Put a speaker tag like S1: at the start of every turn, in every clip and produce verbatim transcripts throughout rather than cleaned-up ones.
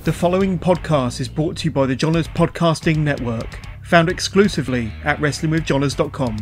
S1: The following podcast is brought to you by the Johners Podcasting Network, found exclusively at wrestling with johners dot com.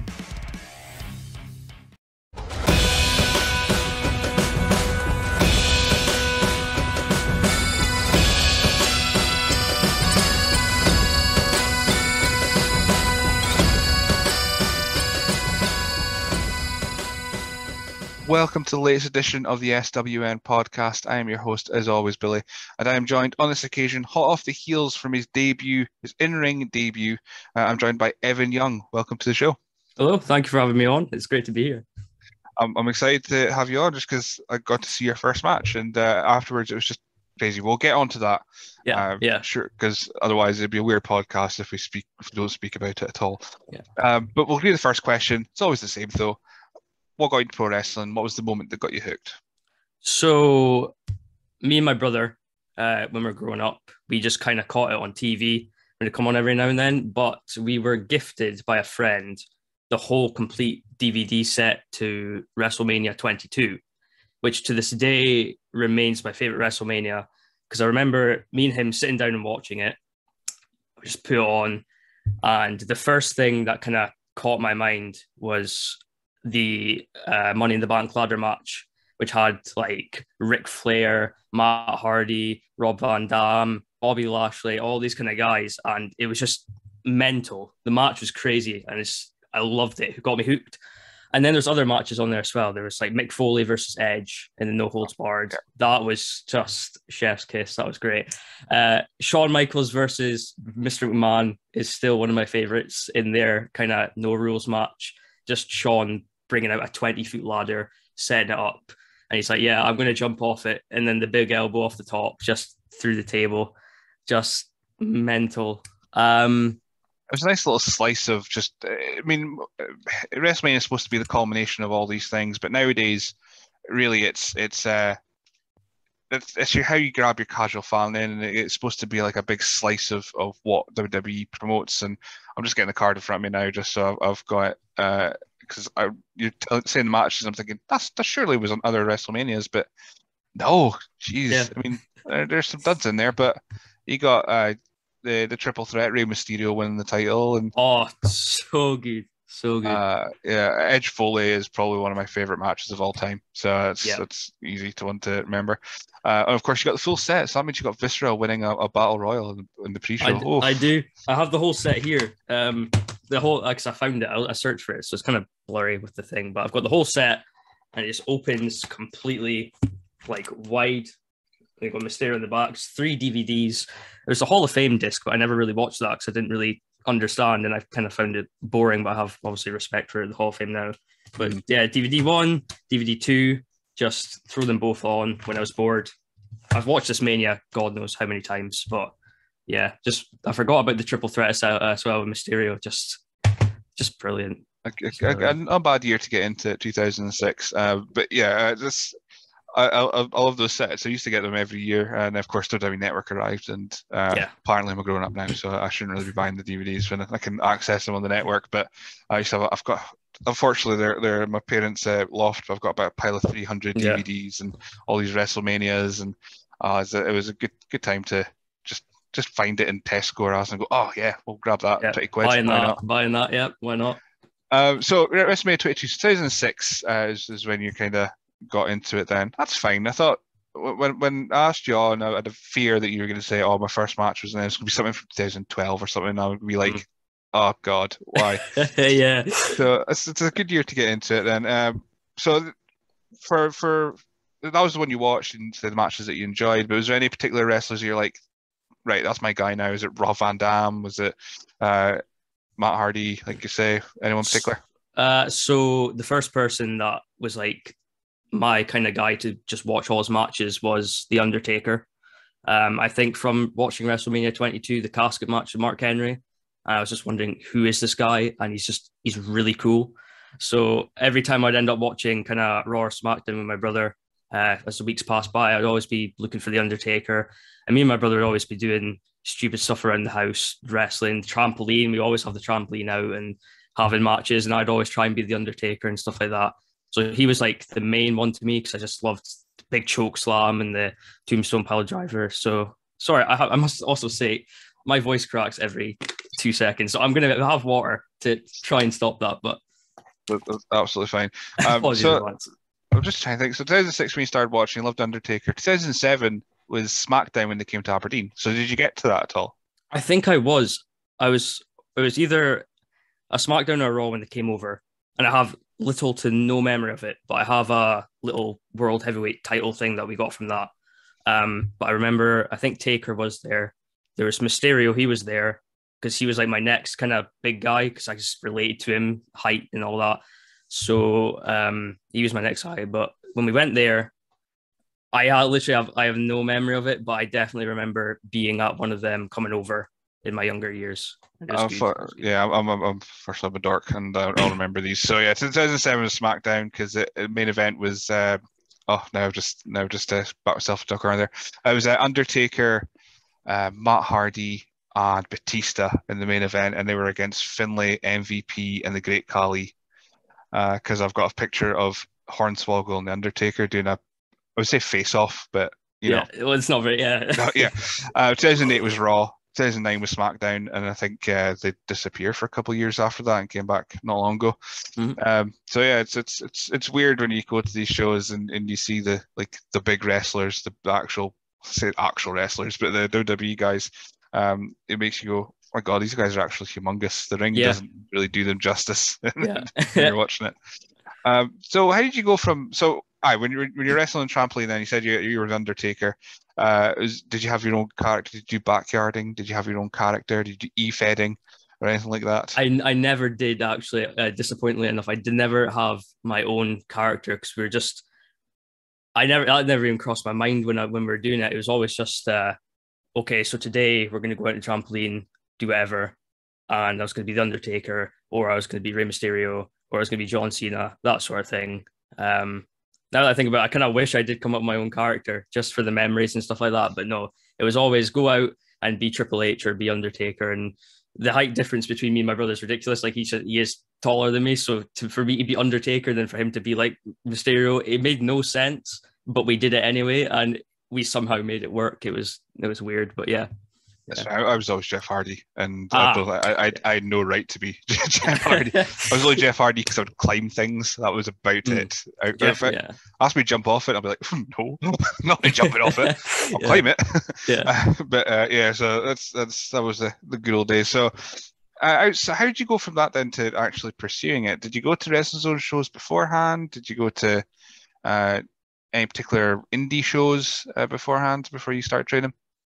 S2: Welcome to the latest edition of the S W N podcast. I am your host, as always, Billy, and I am joined on this occasion, hot off the heels from his debut, his in-ring debut. Uh, I'm joined by Evan Young. Welcome to the show.
S3: Hello, thank you for having me on. It's great to be here.
S2: I'm, I'm excited to have you on just because I got to see your first match, and uh, afterwards it was just crazy. We'll get onto that.
S3: Yeah,
S2: uh,
S3: yeah,
S2: sure. Because otherwise it'd be a weird podcast if we speak if we don't speak about it at all.
S3: Yeah.
S2: Um, but we'll do the first question. It's always the same though. What got you into pro wrestling? What was the moment that got you hooked?
S3: So, me and my brother, uh, when we were growing up, we just kind of caught it on T V when it come on every now and then. But we were gifted by a friend the whole complete D V D set to WrestleMania twenty-two, which to this day remains my favorite WrestleMania because I remember me and him sitting down and watching it. We just put it on, and the first thing that kind of caught my mind was the uh, Money in the Bank ladder match, which had like Ric Flair, Matt Hardy, Rob Van Dam, Bobby Lashley, all these kind of guys, and it was just mental. The match was crazy, and it's I loved it. It got me hooked. And then there's other matches on there as well. There was like Mick Foley versus Edge in the No Holds Barred. That was just chef's kiss. That was great. Uh, Shawn Michaels versus Mister McMahon is still one of my favorites in their kind of no rules match. Just Shawn bringing out a twenty-foot ladder, setting it up. And he's like, yeah, I'm going to jump off it. And then the big elbow off the top, just through the table. Just mental. Um,
S2: It was a nice little slice of just, I mean, WrestleMania is supposed to be the culmination of all these things, but nowadays, really, it's it's uh, it's, it's how you grab your casual fan in, and it's supposed to be like a big slice of, of what W W E promotes. And I'm just getting the card in front of me now, just so I've, I've got it, because uh, you're t- saying the matches, I'm thinking, that's, that surely was on other WrestleManias, but no, jeez.
S3: Yeah.
S2: I mean, there, there's some duds in there, but you got uh, the the triple threat, Rey Mysterio winning the title, and
S3: oh, so good, so good.
S2: Uh, yeah, Edge Foley is probably one of my favorite matches of all time, so it's
S3: Yeah.
S2: it's easy to want to remember. Uh, and of course, you got the full set, so that means you got Viscera winning a, a battle royal in, in the pre-show.
S3: I, d-
S2: oh.
S3: I do. I have the whole set here. Um, the whole, because I found it, I, I searched for it, so it's kind of blurry with the thing, but I've got the whole set, and it just opens completely like wide. You've got Mysterio in the back, it's three D V Ds. There's a Hall of Fame disc, but I never really watched that because I didn't really understand, and I kind of found it boring, but I have obviously respect for the Hall of Fame now. But
S2: Mm.
S3: yeah, D V D one, D V D two, just throw them both on when I was bored. I've watched this Mania, God knows how many times, but yeah, just I forgot about the triple threat as as well with Mysterio. Just, just brilliant.
S2: A, a, a, a, a bad year to get into two thousand six, uh, but yeah, uh, just I, I, I love those sets. I used to get them every year, and of course, W W E Network arrived, and uh,
S3: Yeah.
S2: apparently I'm a grown up now, so I shouldn't really be buying the D V Ds when I can access them on the network. But I used to have, I've got, unfortunately, they're they're my parents' uh, loft. I've got about a pile of three hundred
S3: Yeah.
S2: D V Ds and all these WrestleManias, and uh, it was a, it was a good good time to just just find it in Tesco or else and go, oh yeah, we'll grab that,
S3: Yeah,
S2: twenty quid.
S3: buying
S2: why
S3: that,
S2: not?
S3: buying that. Yeah, why not?
S2: Um, so WrestleMania twenty-two, two thousand six uh, is, is when you kind of got into it. Then that's fine. I thought when when I asked you on, I had a fear that you were going to say, "Oh, my first match was," and it's going to be something from two thousand twelve or something. And I would be like,
S3: Mm.
S2: "Oh God, why?"
S3: Yeah.
S2: So it's, it's a good year to get into it. Then, um, so for for that was the one you watched and the matches that you enjoyed. But was there any particular wrestlers you're like, right, that's my guy now? Is it Rob Van Dam? Was it uh, Matt Hardy? Like you say, anyone in particular?
S3: Uh, so the first person that was like my kind of guy to just watch all his matches was The Undertaker. Um, I think from watching WrestleMania twenty-two, the casket match with Mark Henry, I was just wondering, who is this guy? And he's just, he's really cool. So every time I'd end up watching kind of Raw or SmackDown with my brother, uh, as the weeks passed by, I'd always be looking for The Undertaker. And me and my brother would always be doing stupid stuff around the house, wrestling, trampoline. We always have the trampoline out and having matches. And I'd always try and be The Undertaker and stuff like that. So he was like the main one to me because I just loved the big choke slam and the tombstone pile driver. So sorry, I, ha- I must also say my voice cracks every two seconds, so I'm gonna have water to try and stop that. But
S2: That's absolutely fine. Um,
S3: apologies
S2: so
S3: in advance.
S2: I'm just trying to think. So two thousand six when you started watching, you loved Undertaker. two thousand seven was SmackDown when they came to Aberdeen. So did you get to that at all?
S3: I think I was. I was. It was either a SmackDown or a Raw when they came over, and I have little to no memory of it. But I have a little World Heavyweight title thing that we got from that. Um, but I remember, I think Taker was there. There was Mysterio. He was there because he was like my next kind of big guy because I just related to him, height and all that. So um, he was my next guy. But when we went there, I uh, literally have I have no memory of it, but I definitely remember being at one of them coming over in my younger years. It was
S2: Uh,
S3: good.
S2: for,
S3: It was good.
S2: yeah, I'm, I'm, I'm first I'm a dork, and uh, I'll remember these. So yeah, two thousand seven was SmackDown because the the main event was. Uh, oh, now I've just now I've just uh, back myself a duck around there. It was uh, Undertaker, uh, Matt Hardy, and Batista in the main event, and they were against Finlay, M V P, and the Great Khali. Because uh, I've got a picture of Hornswoggle and the Undertaker doing a, I would say face off, but you
S3: Yeah,
S2: know,
S3: well, it's not very. Yeah,
S2: no, yeah. Uh, two thousand eight was Raw. two thousand nine was SmackDown, and I think uh, they disappeared for a couple of years after that and came back not long ago.
S3: Mhm.
S2: Um, so yeah, it's it's it's it's weird when you go to these shows and, and you see the like the big wrestlers, the actual say actual wrestlers, but the W W E guys. Um, it makes you go, oh my God, these guys are actually humongous. The ring
S3: yeah,
S2: doesn't really do them justice
S3: yeah.
S2: when you're watching it. Um, so how did you go from so I when you were when you're wrestling trampoline then you said you you were an Undertaker. Uh, was, did you have your own character? Did you do backyarding? Did you have your own character? Did you do e-fedding or anything like that?
S3: I I never did actually. Uh, disappointingly enough, I did never have my own character because we were just. I never that never even crossed my mind when I when we were doing it. It was always just uh, okay. So today we're going to go out on trampoline, do whatever, and I was going to be the Undertaker, or I was going to be Rey Mysterio, or I was going to be John Cena, that sort of thing. Um, now that I think about it, I kind of wish I did come up with my own character just for the memories and stuff like that. But no, it was always go out and be Triple H or be Undertaker. And the height difference between me and my brother is ridiculous. Like he's he is taller than me, so to, for me to be Undertaker than for him to be like Mysterio, it made no sense. But we did it anyway, and we somehow made it work. It was it was weird, but yeah.
S2: Yes,
S3: Yeah.
S2: I, I was always Jeff Hardy, and I,
S3: Ah,
S2: don't, I, I, I had no right to be Jeff Hardy. I was only Jeff Hardy because I would climb things. That was about
S3: Mm.
S2: it. I,
S3: Jeff,
S2: if it
S3: yeah.
S2: asked me to jump off it, I'll be like, no, I'm not jumping off it. I'll
S3: Yeah.
S2: climb it.
S3: Yeah.
S2: Uh, but uh, yeah, so that's that's that was the, the good old days. So, uh, so how did you go from that then to actually pursuing it? Did you go to Wrestling Zone shows beforehand? Did you go to uh, any particular indie shows uh, beforehand before you started training?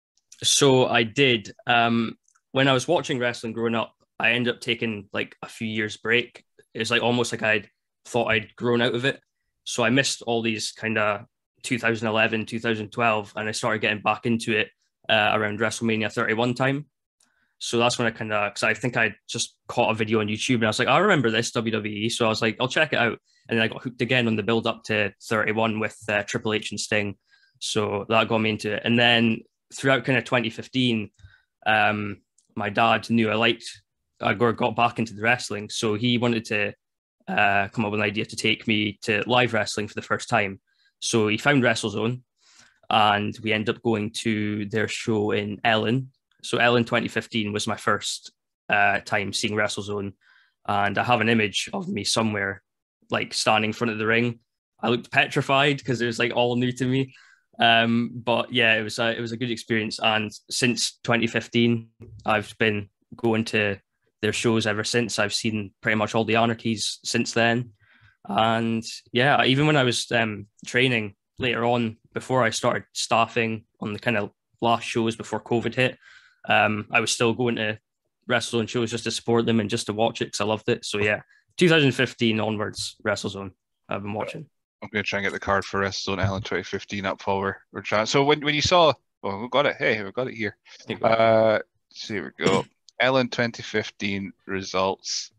S3: So I did. Um, when I was watching wrestling growing up, I ended up taking like a few years break. It was like almost like I'd thought I'd grown out of it. So I missed all these kind of two thousand eleven, two thousand twelve, and I started getting back into it uh, around WrestleMania thirty-one time. So that's when I kind of, because I think I just caught a video on YouTube and I was like, I remember this W W E. So I was like, I'll check it out. And then I got hooked again on the build up to thirty-one with uh, Triple H and Sting. So that got me into it. And then throughout kind of twenty fifteen, um, my dad knew I liked, I got back into the wrestling. So he wanted to uh, come up with an idea to take me to live wrestling for the first time. So he found WrestleZone and we ended up going to their show in Ellen. So Ellen twenty fifteen was my first uh, time seeing WrestleZone. And I have an image of me somewhere, like standing in front of the ring. I looked petrified because it was like all new to me. Um, but yeah, it was a, it was a good experience. And since twenty fifteen, I've been going to their shows ever since. I've seen pretty much all the Anarchies since then. And yeah, even when I was um, training later on, before I started staffing on the kind of last shows before COVID hit, um, I was still going to WrestleZone shows just to support them and just to watch it because I loved it. So yeah, twenty fifteen onwards, WrestleZone I've been watching.
S2: I'm going to try and get the card for WrestleZone Ellen twenty fifteen up while we're, we're trying. So when, when you saw, well, we got it. Hey, we got it here. Uh, so here we go. Ellen twenty fifteen results.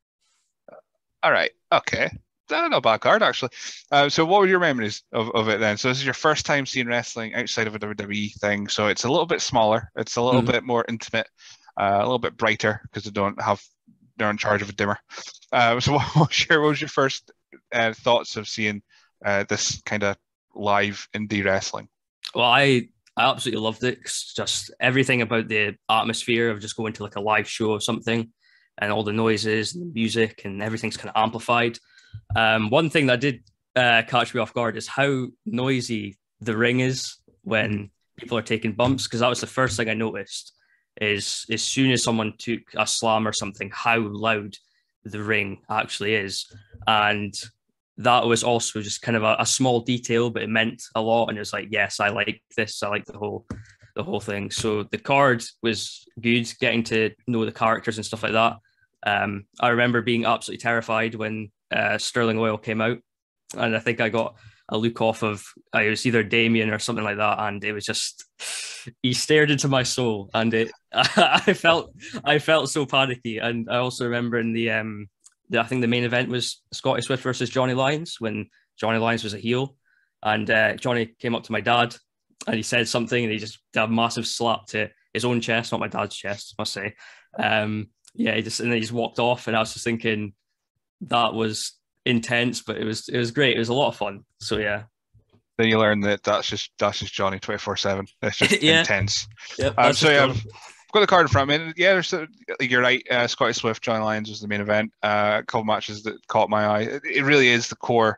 S2: All right. Okay. Not a bad card, actually. Uh, so what were your memories of, of it then? So this is your first time seeing wrestling outside of a W W E thing. So it's a little bit smaller. It's a little mm. bit more intimate, uh, a little bit brighter because they don't have, they're in charge of a dimmer. Uh, so what was your, what was your first uh, thoughts of seeing uh, this kind of live indie wrestling?
S3: Well, I I absolutely loved it. It's just everything about the atmosphere of just going to like a live show or something, and all the noises and the music and everything's kind of amplified. Um, one thing that did uh, catch me off guard is how noisy the ring is when people are taking bumps, because that was the first thing I noticed. Is as soon as someone took a slam or something, how loud the ring actually is, and that was also just kind of a, a small detail, but it meant a lot. And it was like, yes, I like this. I like the whole the whole thing. So the card was good, getting to know the characters and stuff like that. Um, I remember being absolutely terrified when uh, Sterling Oil came out, and I think I got a look off of uh, it was either Damien or something like that, and it was just he stared into my soul, and it I felt I felt so panicky. And I also remember in the um the, I think the main event was Scotty Swift versus Johnny Lyons, when Johnny Lyons was a heel, and uh, Johnny came up to my dad and he said something, and he just did a massive slap to his own chest, not my dad's chest, I must say. Um, yeah, he just and then he just walked off, and I was just thinking that was intense, but it was it was great. It was a lot of fun. So yeah.
S2: Then you learn that that's just that's just Johnny twenty-four seven. It's just
S3: yeah.
S2: intense.
S3: Yep,
S2: um, so yeah,
S3: Johnny.
S2: I've got the card in front of me. Yeah, there's a, you're right. Uh, Scotty Swift, Johnny Lyons was the main event. Uh, a couple matches that caught my eye. It, it really is the core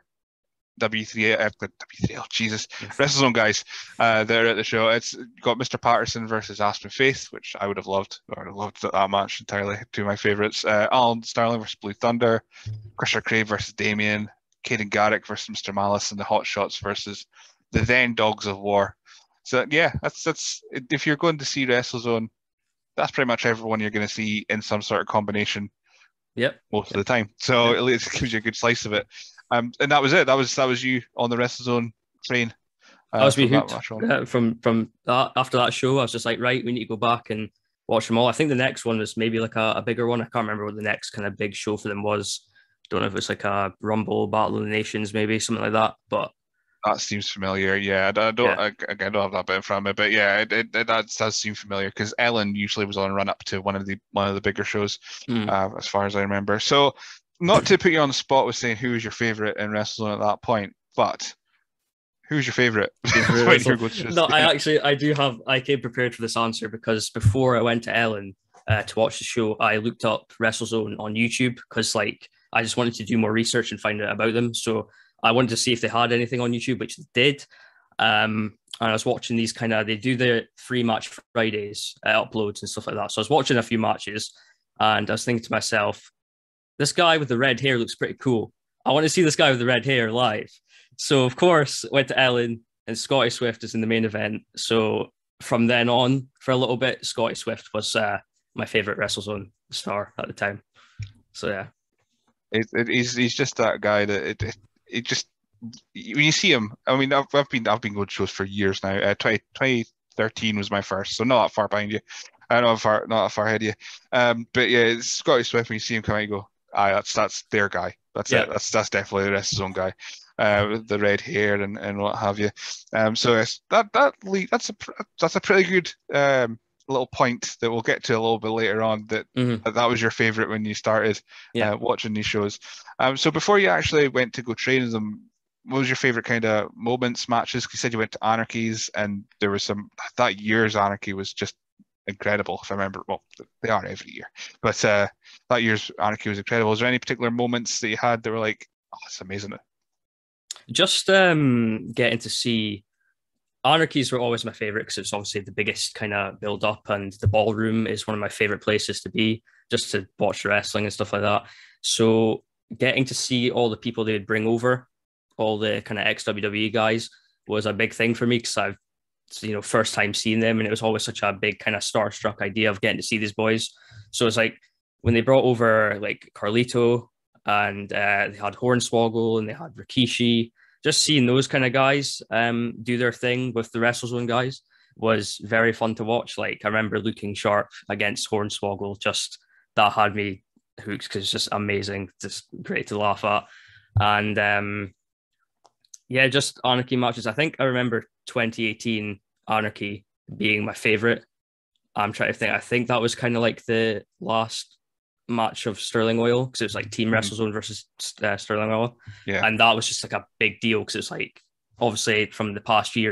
S2: W three, uh, W three, oh Jesus, WrestleZone guys. Uh, they're at the show. It's got Mister Patterson versus Aspen Faith, which I would have loved. I would have loved that match entirely. Two of my favorites. Uh, Alan Sterling versus Blue Thunder, Christopher Craig versus Damien, Caden Garrick versus Mister Malice, and the Hot Shots versus the then Dogs of War. So yeah, that's that's if you're going to see WrestleZone, that's pretty much everyone you're going to see in some sort of combination.
S3: Yep.
S2: Most
S3: yep.
S2: of the time. So
S3: yep.
S2: at least it gives you a good slice of it. Um, and that was it. That was that was you on the WrestleZone train.
S3: Uh, that was me hooked. Uh, from from that, after that show, I was just like, right, we need to go back and watch them all. I think the next one was maybe like a, a bigger one. I can't remember what the next kind of big show for them was. Don't know if it's like a Rumble, Battle of the Nations, maybe something like that. But
S2: that seems familiar. Yeah, I, I don't. Yeah. I, again, I don't have that bit in front of me, but yeah, it, it, it that does seem familiar because Ellen usually was on a run up to one of the one of the bigger shows, mm. uh, as far as I remember. So, not to put you on the spot with saying who was your favorite in WrestleZone at that point, but who's your favorite?
S3: no, I actually I do have. I came prepared for this answer because before I went to Ellen uh, to watch the show, I looked up WrestleZone on YouTube because like I just wanted to do more research and find out about them. So I wanted to see if they had anything on YouTube, which they did. Um, and I was watching these kind of, they do the free match Fridays uh, uploads and stuff like that. So I was watching a few matches and I was thinking to myself, this guy with the red hair looks pretty cool. I want to see this guy with the red hair live. So of course, went to Ellen and Scotty Swift is in the main event. So from then on, for a little bit, Scotty Swift was uh, my favorite WrestleZone star at the time. So yeah.
S2: It, it, he's, he's just that guy that it, it It just when you see him, I mean, I've, I've been I've been going to shows for years now. Uh, twenty thirteen was my first, so not that far behind you. I know not far, not that far ahead of you. Um, but yeah, it's Scotty Swift. When you see him come out, you go, "Ah, that's that's their guy. That's yeah. it. That's that's definitely the WrestleZone guy, uh, with the red hair and, and what have you." Um, so it's, that that that's a that's a pretty good um little point that we'll get to a little bit later on. That
S3: mm-hmm.
S2: that, that was your favorite when you started
S3: yeah.
S2: uh, watching these shows. Um, so before you actually went to go train them, what was your favorite kind of moments, matches? You said you went to Anarchy's, and there was some that year's Anarchy was just incredible. If I remember, well, they are every year, but uh, that year's Anarchy was incredible. Was there any particular moments that you had that were like, oh, it's amazing?
S3: Just um, getting to see. Anarchies were always my favorite because it's obviously the biggest kind of build up, and the ballroom is one of my favorite places to be just to watch wrestling and stuff like that. So getting to see all the people they'd bring over, all the kind of ex W W E guys, was a big thing for me because I've, you know, first time seeing them, and it was always such a big kind of starstruck idea of getting to see these boys. So it's like when they brought over like Carlito and uh, they had Hornswoggle and they had Rikishi. Just seeing those kind of guys um, do their thing with the WrestleZone guys was very fun to watch. Like I remember looking sharp against Hornswoggle, just that had me hooked because it's just amazing, just great to laugh at. And um, yeah, just Anarchy matches. I think I remember twenty eighteen Anarchy being my favorite. I'm trying to think. I think that was kind of like the last match of Sterling Oil because it was like Team WrestleZone versus uh, Sterling Oil,
S2: yeah,
S3: and that was just like a big deal because it's like obviously from the past years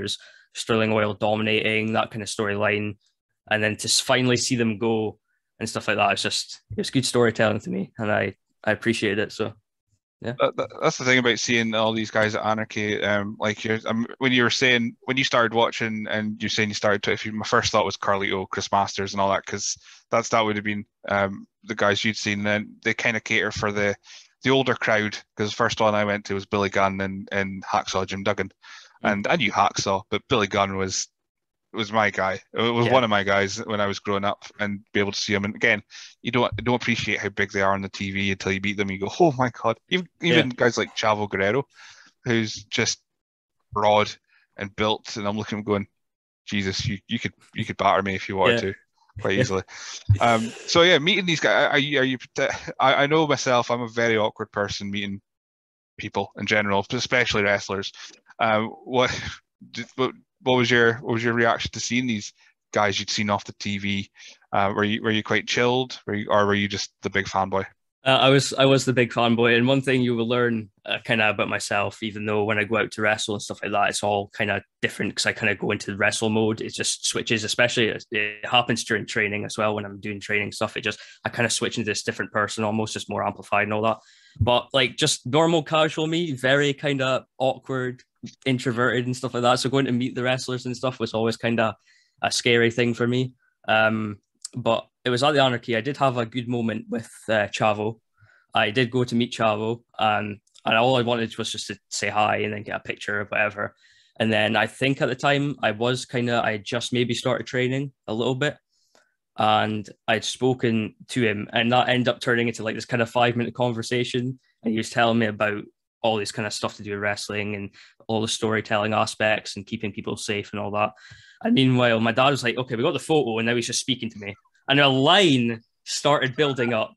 S3: Sterling Oil dominating, that kind of storyline. And then to finally see them go and stuff like that, it's just, it was good storytelling to me. And I, I appreciated it. So, yeah.
S2: That, that, that's the thing about seeing all these guys at Anarchy. Um, like you're, um, when you were saying when you started watching, and you're saying you started to, if you, my first thought was Carlito, Chris Masters, and all that, because that's that would have been um the guys you'd seen. And then they kind of cater for the the older crowd, because the first one I went to was Billy Gunn and and Hacksaw Jim Duggan, mm. and I knew Hacksaw, but Billy Gunn was was my guy. It was yeah. one of my guys when I was growing up, and be able to see him. And again, you don't you don't appreciate how big they are on the T V until you beat them. You go, oh my god! Even even yeah. guys like Chavo Guerrero, who's just broad and built, and I'm looking at him going, Jesus, you, you could you could batter me if you wanted yeah. to, quite easily. um, so yeah, meeting these guys. Are you? Are you? I, I know myself. I'm a very awkward person meeting people in general, especially wrestlers. Um, what? what What was your what was your reaction to seeing these guys you'd seen off the T V? Uh, were you were you quite chilled, were you, or were you just the big fanboy?
S3: Uh, I was I was the big fanboy, and one thing you will learn uh, kind of about myself, even though when I go out to wrestle and stuff like that, it's all kind of different because I kind of go into the wrestle mode. It just switches, especially it happens during training as well. When I'm doing training stuff, it just I kind of switch into this different person, almost just more amplified and all that. But like just normal casual me, very kind of awkward, introverted and stuff like that. So going to meet the wrestlers and stuff was always kind of a scary thing for me. Um, but it was at the Anarchy. I did have a good moment with uh, Chavo. I did go to meet Chavo, and, and all I wanted was just to say hi and then get a picture or whatever. And then I think at the time I was kind of, I had just maybe started training a little bit, and I'd spoken to him, and that ended up turning into like this kind of five minute conversation. And he was telling me about all this kind of stuff to do with wrestling and all the storytelling aspects and keeping people safe and all that. And meanwhile, my dad was like, okay, we got the photo, and now he's just speaking to me. And a line started building up.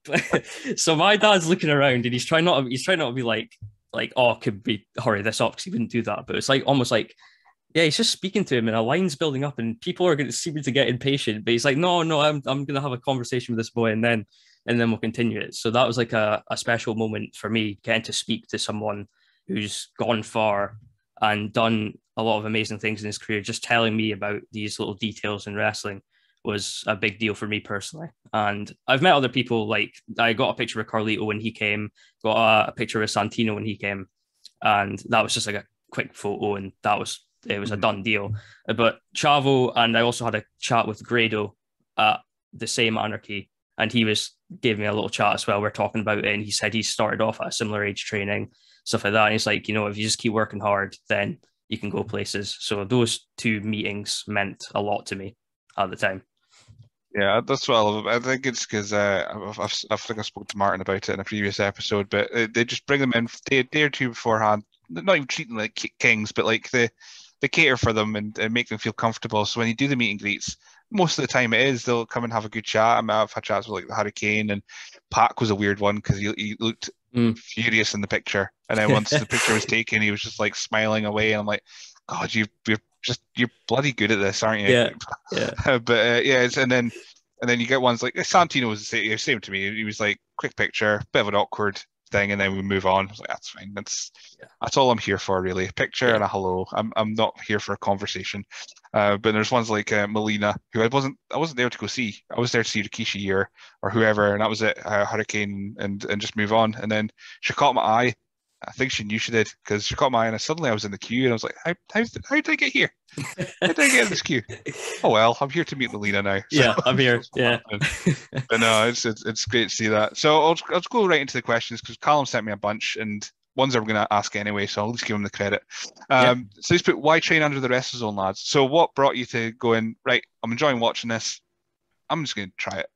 S3: So my dad's looking around, and he's trying not to, he's trying not to be like, like, oh, could we hurry this up, because he wouldn't do that. But it's like almost like, yeah, he's just speaking to him, and a line's building up, and people are going to seem to get impatient. But he's like, no, no, I'm I'm going to have a conversation with this boy, and then and then we'll continue it. So that was like a, a special moment for me, getting to speak to someone who's gone far and done a lot of amazing things in his career. Just telling me about these little details in wrestling was a big deal for me personally. And I've met other people, like I got a picture of Carlito when he came, got a, a picture of Santino when he came, and that was just like a quick photo, and that was it was a done deal. But Chavo, and I also had a chat with Grado at the same Anarchy, and he was gave me a little chat as well. We're talking about it, and he said he started off at a similar age training, stuff like that. And he's like, you know, if you just keep working hard, then you can go places. So those two meetings meant a lot to me at the time.
S2: Yeah, that's what I love. I think it's because uh, I've, I've, I think I spoke to Martin about it in a previous episode, but they just bring them in a day or two beforehand, not even treating them like kings, but like they, they cater for them and, and make them feel comfortable. So when you do the meet and greets, most of the time it is, they'll come and have a good chat. I mean, I've had chats with like the Hurricane, and Pac was a weird one because he, he looked mm. furious in the picture. And then once the picture was taken, he was just like smiling away. And I'm like, God, you, you're just, you're bloody good at this, aren't you?
S3: Yeah. yeah.
S2: but uh, yeah, it's, and then and then you get ones like Santino was the same, same to me. He was like, quick picture, bit of an awkward thing, and then we move on. I was like, that's fine. That's yeah. that's all I'm here for, really. A picture yeah. and a hello. I'm I'm not here for a conversation. Uh, but there's ones like uh, Melina, who I wasn't I wasn't there to go see. I was there to see Rikishi or or whoever, and that was it. Uh, Hurricane, and and just move on. And then she caught my eye. I think she knew she did, because she caught my eye, and suddenly I was in the queue, and I was like, how how, how did I get here? How did I get in this queue? Oh well, I'm here to meet Melina now. So,
S3: yeah, I'm here. Yeah.
S2: But no, it's, it's it's great to see that. So I'll, I'll just go right into the questions, because Callum sent me a bunch, and ones I'm going to ask anyway, so I'll just give him the credit. Um, yep. So he's put, why train under the Wrestle Zone, lads? So what brought you to going, right, I'm enjoying watching this, I'm just going to try it?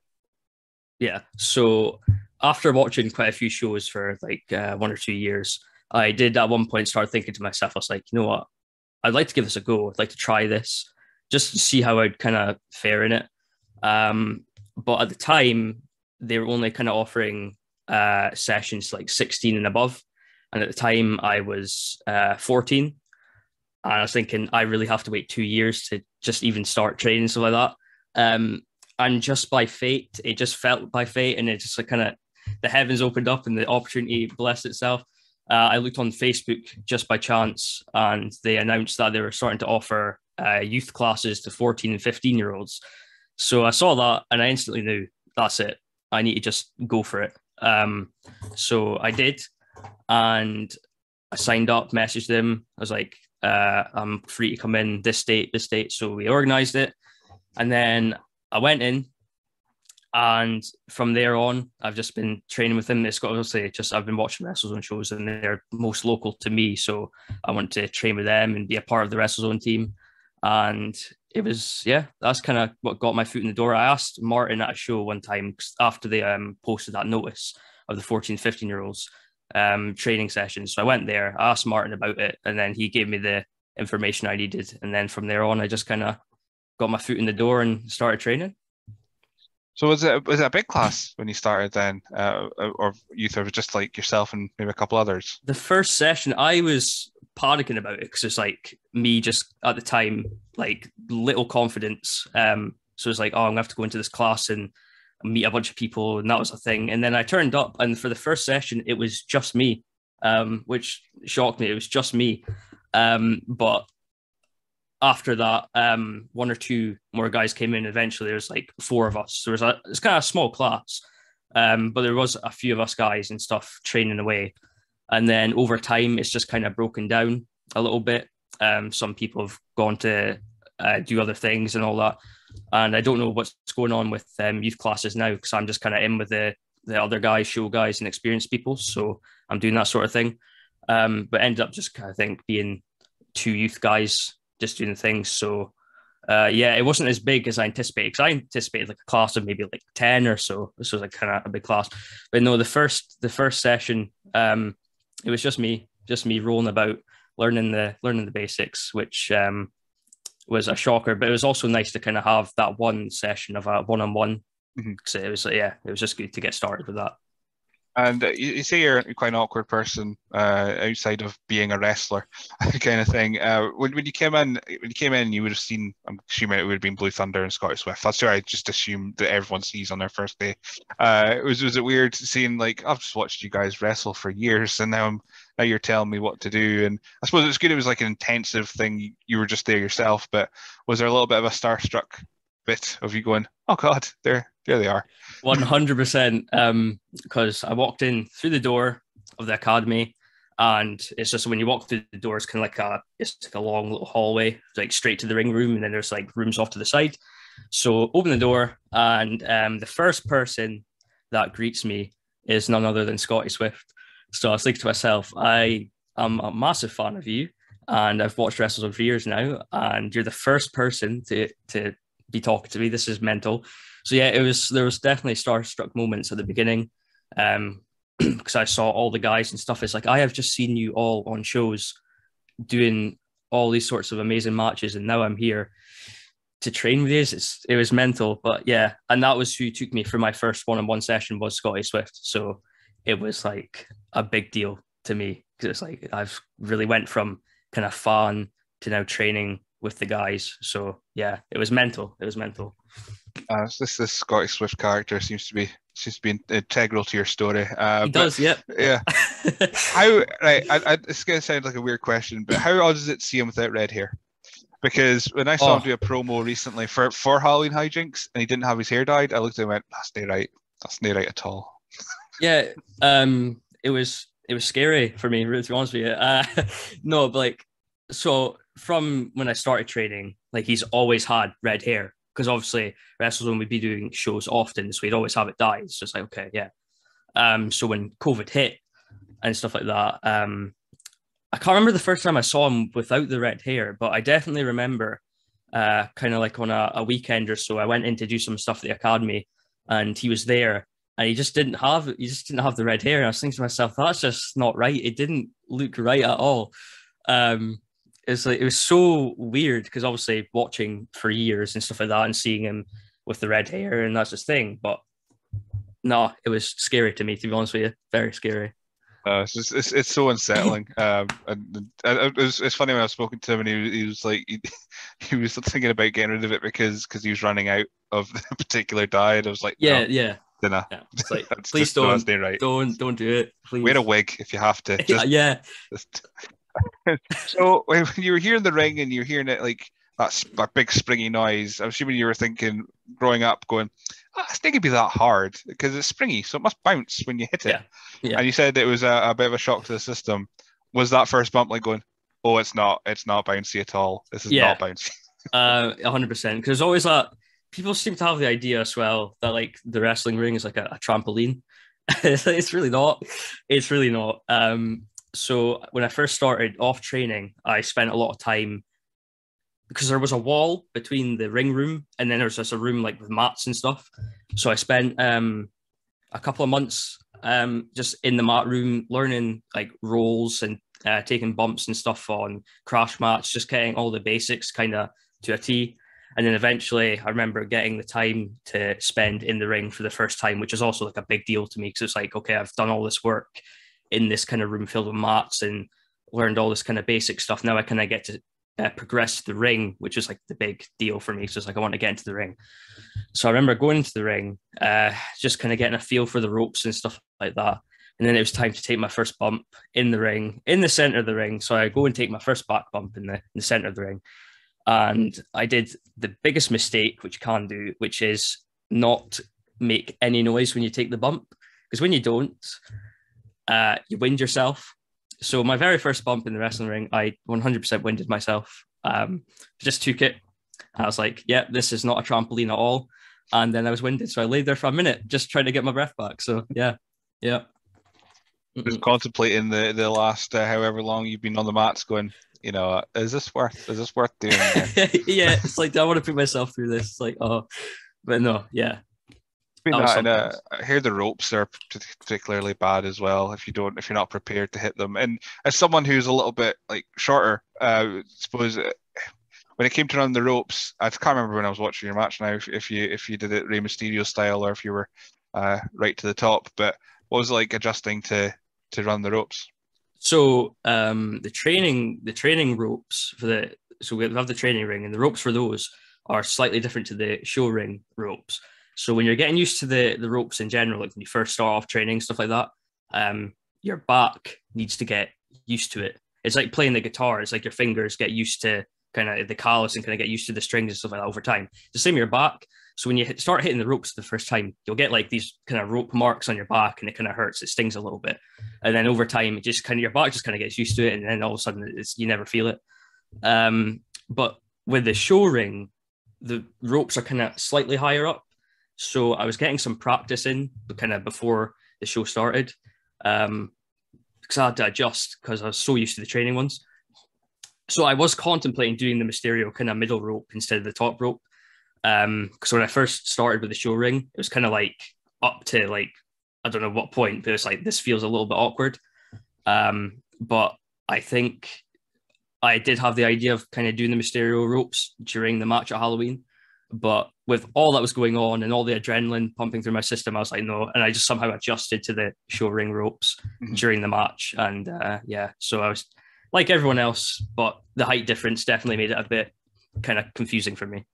S3: Yeah, so after watching quite a few shows for like uh, one or two years, I did at one point start thinking to myself, I was like, you know what, I'd like to give this a go. I'd like to try this, just to see how I'd kind of fare in it. Um, but at the time, they were only kind of offering uh, sessions like sixteen and above. And at the time, I was uh, fourteen. And I was thinking, I really have to wait two years to just even start training, stuff like that. Um, and just by fate, it just felt by fate, and it just like kind of, the heavens opened up and the opportunity blessed itself. Uh, I looked on Facebook just by chance, and they announced that they were starting to offer uh, youth classes to fourteen and fifteen year olds. So I saw that and I instantly knew that's it. I need to just go for it. Um, so I did, and I signed up, messaged them. I was like, uh, I'm free to come in this date, this date. So we organized it. And then I went in, and from there on, I've just been training with them. It's got to say, just I've been watching WrestleZone shows, and they're most local to me. So I want to train with them and be a part of the WrestleZone team. And it was, yeah, that's kind of what got my foot in the door. I asked Martin at a show one time after they um, posted that notice of the fourteen, fifteen year olds um, training sessions. So I went there, I asked Martin about it, and then he gave me the information I needed. And then from there on, I just kind of got my foot in the door and started training.
S2: So was it was it a big class when you started then, uh, or youth, or was it just like yourself and maybe a couple others?
S3: The first session, I was panicking about it because it's like me just at the time, like little confidence. Um, so it's like, oh, I'm gonna have to go into this class and meet a bunch of people, and that was a thing. And then I turned up, and for the first session, it was just me, um, which shocked me. It was just me, um, but after that, um, one or two more guys came in. Eventually, there was like four of us. There was a it's kind of a small class, um, but there was a few of us guys and stuff training away. And then over time, it's just kind of broken down a little bit. Um, some people have gone to uh, do other things and all that. And I don't know what's going on with um, youth classes now, because I'm just kind of in with the the other guys, show guys, and experienced people. So I'm doing that sort of thing. Um, but ended up just kind of think being two youth guys just doing things. So uh, yeah, it wasn't as big as I anticipated, because I anticipated like a class of maybe like ten or so. This was like kind of a big class. But no, the first the first session, um, it was just me, just me rolling about, learning the learning the basics, which um, was a shocker. But it was also nice to kind of have that one session of a one-on-one. Mm-hmm. So it was yeah, it was just good to get started with that.
S2: And uh, you, you say you're quite an awkward person uh, outside of being a wrestler, kind of thing. Uh, when when you came in, when you came in, you would have seen. I'm assuming it would have been Blue Thunder and Scotty Swift. That's where I just assumed that everyone sees on their first day. Uh, it was was it weird seeing, like, I've just watched you guys wrestle for years, and now I'm now you're telling me what to do. And I suppose it's good. It was like an intensive thing. You were just there yourself, but was there a little bit of a starstruck bit of you going, oh God, there, there they are?
S3: one hundred percent. Um, because I walked in through the door of the academy, and it's just when you walk through the door, it's kind of like a, it's like a long little hallway, like straight to the ring room, and then there's like rooms off to the side. So open the door, and um, the first person that greets me is none other than Scotty Swift. So I was thinking to myself, I am a massive fan of you, and I've watched WrestleZone for years now, and you're the first person to to be talking to me. This is mental. So yeah, it was, there was definitely starstruck moments at the beginning, um, because I saw all the guys and stuff. It's like, I have just seen you all on shows doing all these sorts of amazing matches, and now I'm here to train with you. It's, it was mental. But yeah, and that was who took me for my first one-on-one session, was Scotty Swift. So it was like a big deal to me, because it's like I've really went from kind of fan to now training with the guys. So yeah, it was mental. It was mental.
S2: Uh, this this Scotty Swift character seems to be seems to be integral to your story. Uh,
S3: he
S2: but,
S3: does, yeah.
S2: Yeah. How? Right. I, I, it's gonna sound like a weird question, but how odd is it to see him without red hair? Because when I saw
S3: oh.
S2: him do a promo recently for for Halloween Hijinks, and he didn't have his hair dyed, I looked at him and went, "That's not right. That's not right at all."
S3: Yeah. Um. It was it was scary for me, really, to be honest with you. Uh, no, but like, so from when I started training, like, he's always had red hair, because obviously WrestleZone would be doing shows often, so he'd always have it dyed. It's just like, okay, yeah. Um, so when COVID hit and stuff like that, um, I can't remember the first time I saw him without the red hair, but I definitely remember uh, kind of like on a, a weekend or so, I went in to do some stuff at the academy, and he was there, and he just didn't have he just didn't have the red hair. And I was thinking to myself, that's just not right. It didn't look right at all. Um, It's like, it was so weird, because obviously watching for years and stuff like that, and seeing him with the red hair, and that's his thing. But no, it was scary to me, to be honest with you. Very scary.
S2: Uh, it's, just, it's it's so unsettling. um, and, and it was, it's funny when I was spoken to him, and he, he was like, he, he was thinking about getting rid of it because because he was running out of the particular dye. And I was like,
S3: yeah,
S2: no,
S3: yeah.
S2: Dinner.
S3: Yeah, it's like, please don't, no, right. don't, don't do it. Please
S2: wear a wig if you have to. Just,
S3: yeah.
S2: Just... So when you were here in the ring and you're hearing it, like, that's a big springy noise. I'm assuming you were thinking growing up, going, oh, it's not gonna be that hard because it's springy, so it must bounce when you hit it.
S3: Yeah. Yeah.
S2: And you said it was a, a bit of a shock to the system. Was that first bump like going, oh, it's not, it's not bouncy at all. This is
S3: Yeah.
S2: not bouncy.
S3: Uh, a hundred percent. Because there's always that people seem to have the idea as well that like the wrestling ring is like a, a trampoline. It's really not. It's really not. Um, so when I first started off training, I spent a lot of time because there was a wall between the ring room and then there's just a room like with mats and stuff. So I spent um a couple of months um just in the mat room learning like rolls and uh, taking bumps and stuff on crash mats, just getting all the basics kind of to a T. And then eventually I remember getting the time to spend in the ring for the first time, which is also like a big deal to me because it's like, okay, I've done all this work in this kind of room filled with mats and learned all this kind of basic stuff. Now I kind of get to uh, progress the ring, which is like the big deal for me. So it's like, I want to get into the ring. So I remember going into the ring, uh, just kind of getting a feel for the ropes and stuff like that. And then it was time to take my first bump in the ring, in the center of the ring. So I go and take my first back bump in the, in the center of the ring. And I did the biggest mistake, which you can do, which is not make any noise when you take the bump. Because when you don't, uh, you wind yourself. So my very first bump in the wrestling ring, I one hundred percent winded myself. Um, just took it. I was like, yeah, this is not a trampoline at all. And then I was winded. So I laid there for a minute, just trying to get my breath back. So yeah, yeah.
S2: Just contemplating the, the last uh, however long you've been on the mats going, you know, uh, is this worth is this worth doing?
S3: Yeah, it's like, do I want to put myself through this? It's like, oh, but no, yeah.
S2: That that, and, uh, I hear the ropes are particularly bad as well if you don't if you're not prepared to hit them. And as someone who's a little bit like shorter, uh, I suppose uh, when it came to running the ropes, I can't remember when I was watching your match now if, if you if you did it Rey Mysterio style or if you were uh, right to the top. But what was it like adjusting to to run the ropes?
S3: So um, the training, the training ropes for the so we have the training ring, and the ropes for those are slightly different to the show ring ropes. So when you're getting used to the the ropes in general, like when you first start off training, stuff like that, um, your back needs to get used to it. It's like playing the guitar. It's like your fingers get used to kind of the callus and kind of get used to the strings and stuff like that over time. It's the same with your back. So when you hit, start hitting the ropes the first time, you'll get like these kind of rope marks on your back, and it kind of hurts. It stings a little bit, and then over time, it just kind of your back just kind of gets used to it, and then all of a sudden, it's you never feel it. Um, but with the show ring, the ropes are kind of slightly higher up, so I was getting some practice in, kind of before the show started, um, because I had to adjust because I was so used to the training ones. So I was contemplating doing the Mysterio kind of middle rope instead of the top rope. Um, because when I first started with the show ring, it was kind of like up to like, I don't know what point, but it's like, this feels a little bit awkward. Um, but I think I did have the idea of kind of doing the Mysterio ropes during the match at Halloween. But with all that was going on and all the adrenaline pumping through my system, I was like, no. And I just somehow adjusted to the show ring ropes mm-hmm. during the match. And uh, yeah, so I was like everyone else, but the height difference definitely made it a bit kind of confusing for me.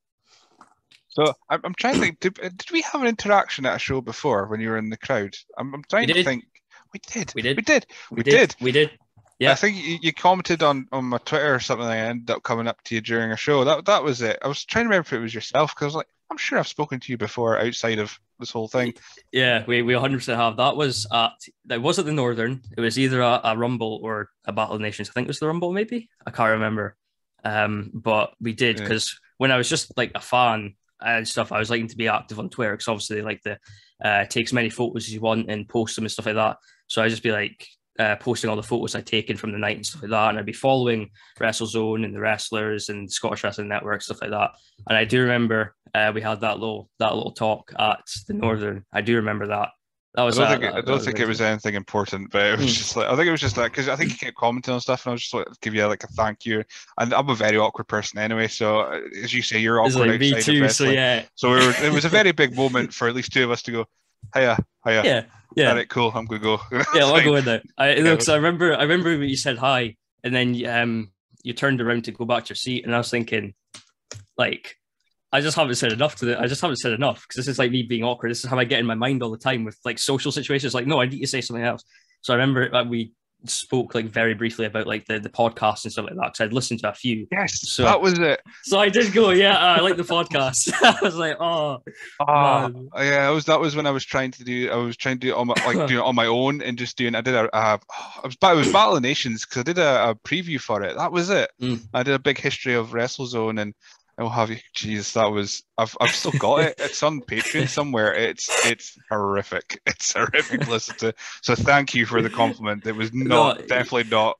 S2: So I'm, I'm trying to think, did, did we have an interaction at a show before when you were in the crowd? I'm, I'm trying to think. We did.
S3: We did.
S2: We did.
S3: We,
S2: we
S3: did.
S2: did.
S3: We did. Yeah.
S2: I think you, you commented on, on my Twitter or something. I ended up coming up to you during a show. That that was it. I was trying to remember if it was yourself because I was like, I'm sure I've spoken to you before outside of this whole thing.
S3: Yeah, we, we one hundred percent have. That was at that was at the Northern. It was either a, a Rumble or a Battle of Nations. I think it was the Rumble, maybe. I can't remember. Um, but we did because yeah. when I was just like a fan and stuff, I was liking to be active on Twitter because obviously like the uh, take as many photos as you want and post them and stuff like that. So I just be like uh, posting all the photos I'd taken from the night and stuff like that, and I'd be following WrestleZone and the wrestlers and Scottish Wrestling Network stuff like that. And I do remember uh, we had that little that little talk at the Northern. I do remember that. That was.
S2: I don't
S3: uh,
S2: think,
S3: that,
S2: I don't
S3: that
S2: think
S3: was
S2: it was anything important, but it was
S3: mm.
S2: just like I think it was just like because I think you kept commenting on stuff, and I was just like give you like a thank you. And I'm a very awkward person anyway, so uh, as you say, you're awkward
S3: like
S2: outside
S3: me too,
S2: of wrestling.
S3: So yeah,
S2: so we were, it was a very big moment for at least two of us to go, hiya, hiya.
S3: Yeah, yeah.
S2: All right, cool. I'm gonna go.
S3: Yeah, I'll go in there. I
S2: yeah,
S3: look, so I remember, I remember when you said hi, and then um, you turned around to go back to your seat, and I was thinking, like. I just haven't said enough to it. I just haven't said enough because this is like me being awkward. This is how I get in my mind all the time with like social situations. Like, no, I need to say something else. So I remember uh, we spoke like very briefly about like the, the podcast and stuff like that because I'd listened to a few.
S2: Yes,
S3: so,
S2: that was it.
S3: So I did go, yeah, I like the podcast. I was like, oh,
S2: Ah,
S3: man.
S2: yeah, that was that was when I was trying to do. I was trying to do it on my like doing it on my own and just doing. I did a. Uh, I was I was Battle of Nations because I did a, a preview for it. That was it.
S3: Mm.
S2: I did a big history of WrestleZone and I'll have you. Jeez, that was. I've I've still got it. It's on Patreon somewhere. It's it's horrific. It's horrific to listen to. So thank you for the compliment. It was not
S3: No,
S2: definitely not.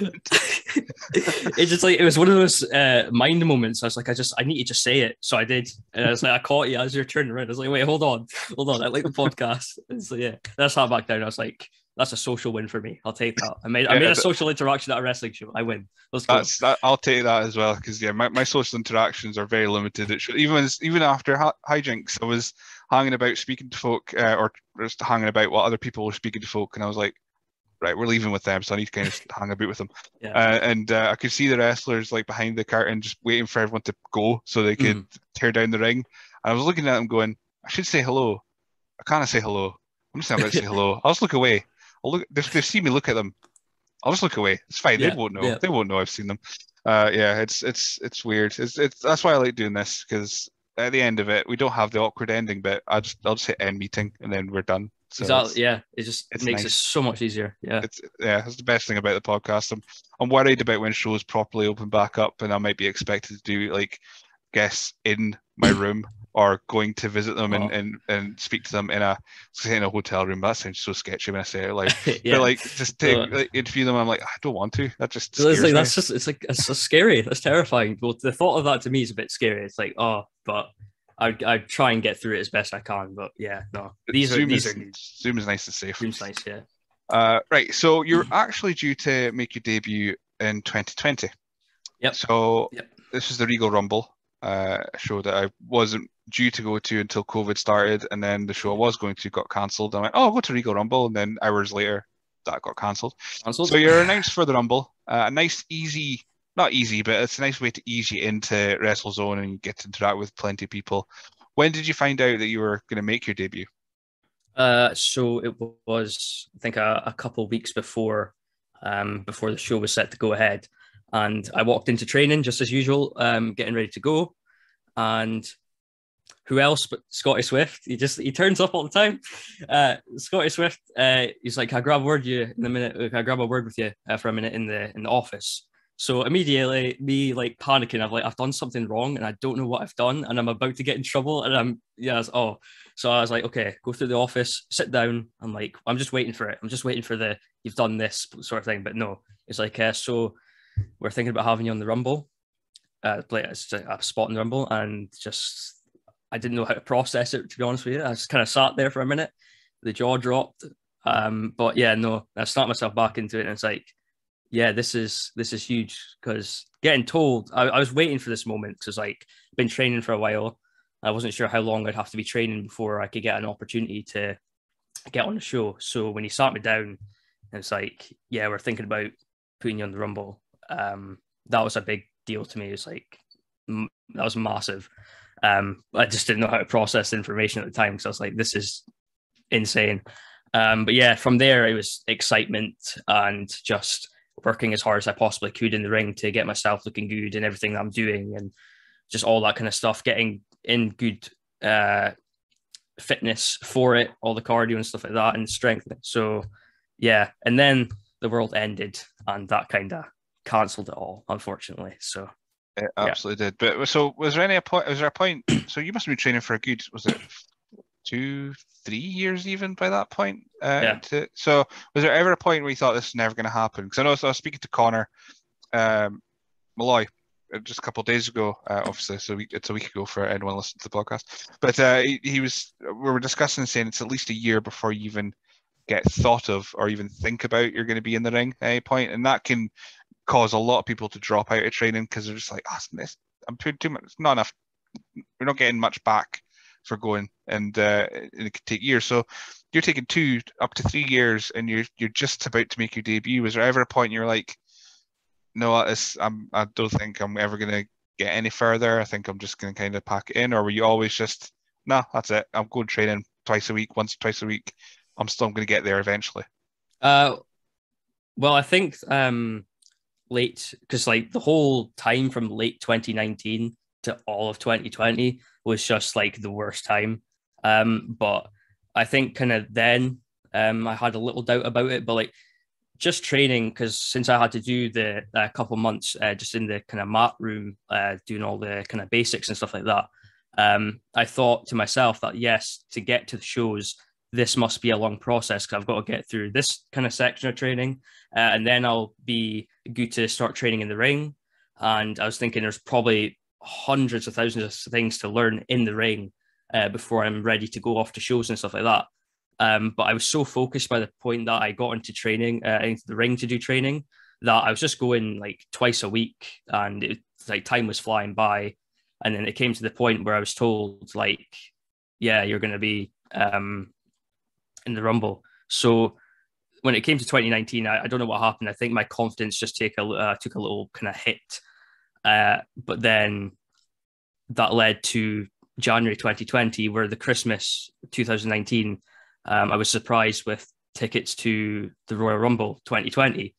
S3: It's just like it was one of those uh, mind moments. I was like, I just I need to just say it, so I did, and I was like, I caught you as you're turning around. I was like, wait, hold on, hold on. I like the podcast. And so yeah, that's how I back down. I was like, that's a social win for me. I'll take that. I made I
S2: Yeah,
S3: made a
S2: th-
S3: social interaction at a wrestling show. I win. Let's go.
S2: That's that. I'll take that as well because yeah, my, my social interactions are very limited. It should even even after hi- hijinks, I was hanging about speaking to folk uh, or just hanging about while other people were speaking to folk, and I was like, right, we're leaving with them, so I need to kind of hang about with them.
S3: Yeah.
S2: Uh, and uh, I could see the wrestlers like behind the curtain just waiting for everyone to go so they could
S3: Mm.
S2: tear down the ring. And I was looking at them going, I should say hello. I can't say hello. I'm just not about to say hello. I'll just look away. I'll look. If they see me look at them, I'll just look away. It's fine.
S3: Yeah,
S2: They won't know.
S3: yeah.
S2: They won't know I've seen them. Uh, yeah, it's it's it's weird. It's it's that's why I like doing this because at the end of it, we don't have the awkward ending bit. I just I'll just hit end meeting and then we're done. So it's-
S3: Exactly. Yeah. It just
S2: it's
S3: makes it
S2: nice.
S3: so much easier. Yeah.
S2: It's yeah, that's the best thing about the podcast. I'm I'm worried about when shows properly open back up and I might be expected to do like guests in my room or going to visit them and,
S3: Oh.
S2: and, and speak to them in a say in a hotel room. That sounds so sketchy when I say it. Like,
S3: Yeah.
S2: but like just to
S3: So-
S2: like, interview them. I'm like, I don't want to. That just
S3: So it's
S2: scares
S3: like
S2: me.
S3: that's just it's like it's so scary. That's terrifying. Well, the thought of that to me is a bit scary. It's like, oh, but I I try and get through it as best I can. But yeah, no, these
S2: Zoom
S3: are these
S2: is,
S3: are new.
S2: Zoom is nice and safe.
S3: Seems nice. Yeah.
S2: Uh, right. So you're actually due to make your debut in twenty twenty.
S3: Yep.
S2: So
S3: Yep.
S2: this is the Regal Rumble, uh, a show that I wasn't due to go to until COVID started, and then the show I was going to got cancelled. I went, oh, I'll go to Regal Rumble, and then hours later, that got cancelled.
S3: Cancelled.
S2: So you're announced for the Rumble. Uh, a nice, easy, not easy, but it's a nice way to ease you into WrestleZone and get to interact with plenty of people. When did you find out that you were going to make your debut?
S3: Uh, so it was, I think, a, a couple of weeks before, um, before the show was set to go ahead, and I walked into training just as usual, um, getting ready to go, and who else but Scotty Swift? He just he turns up all the time. Uh, Scotty Swift, uh, he's like, "Can I grab a word with you in a minute? Can I grab a word with you uh, for a minute in the in the office?" So immediately, me like panicking, I've like I've done something wrong and I don't know what I've done, and I'm about to get in trouble, and I'm yeah, I was, oh, so I was like, okay, go through the office, sit down. I'm like, I'm just waiting for it. I'm just waiting for the you've done this sort of thing, but no, it's like, uh, so we're thinking about having you on the Rumble, uh, play it's a spot in the Rumble, and just I didn't know how to process it, to be honest with you. I just kind of sat there for a minute, the jaw dropped, um, but yeah, no, I snapped myself back into it, and it's like, yeah, this is this is huge because getting told, I, I was waiting for this moment because like been training for a while. I wasn't sure how long I'd have to be training before I could get an opportunity to get on the show. So when he sat me down, it's like, yeah, we're thinking about putting you on the Rumble. Um, that was a big deal to me. It's like m- that was massive. Um, I just didn't know how to process the information at the time because I was like, this is insane. Um, but yeah, from there it was excitement and just working as hard as I possibly could in the ring to get myself looking good and everything that I'm doing and just all that kind of stuff, getting in good uh, fitness for it, all the cardio and stuff like that and strength. So yeah, and then the world ended and that kind of cancelled it all, unfortunately. So
S2: It absolutely yeah. did. But so was there any a point, was there a point, so you must have been training for a good, was it two, three years even by that point? Uh,
S3: yeah.
S2: To, so was there ever a point where you thought this is never going to happen? Because I know so I was speaking to Connor um, Malloy just a couple of days ago, uh, obviously, so we, it's a week ago for anyone listening to the podcast. But uh, he, he was, we were discussing and saying it's at least a year before you even get thought of or even think about you're going to be in the ring at any point, and that can cause a lot of people to drop out of training because they're just like, oh, this, I'm too too much, not enough. We're not getting much back for going, and, uh, and it could take years. So you're taking two up to three years, and you're you're just about to make your debut. Was there ever a point you're like, no, this, I'm, I don't think I'm ever going to get any further. I think I'm just going to kind of pack it in. Or were you always just, no, nah, that's it. I'm going training twice a week, once, twice a week. I'm still going to get there eventually.
S3: Uh, Well, I think um, late because like the whole time from late twenty nineteen to all of twenty twenty was just like the worst time. Um, but I think kind of then um, I had a little doubt about it, but like just training because since I had to do the a uh, couple months uh, just in the kind of mat room, uh, doing all the kind of basics and stuff like that, um, I thought to myself that yes, to get to the shows, this must be a long process because I've got to get through this kind of section of training, uh, and then I'll be good to start training in the ring. And I was thinking there's probably hundreds of thousands of things to learn in the ring uh, before I'm ready to go off to shows and stuff like that. Um, but I was so focused by the point that I got into training, uh, into the ring to do training, that I was just going like twice a week, and it like time was flying by. And then it came to the point where I was told, like, yeah, you're going to be um, in the Rumble. So when it came to twenty nineteen, I, I don't know what happened. I think my confidence just take a uh, took a little kind of hit. Uh, but then that led to January twenty twenty, where the Christmas twenty nineteen. Um, I was surprised with tickets to the Royal Rumble twenty twenty.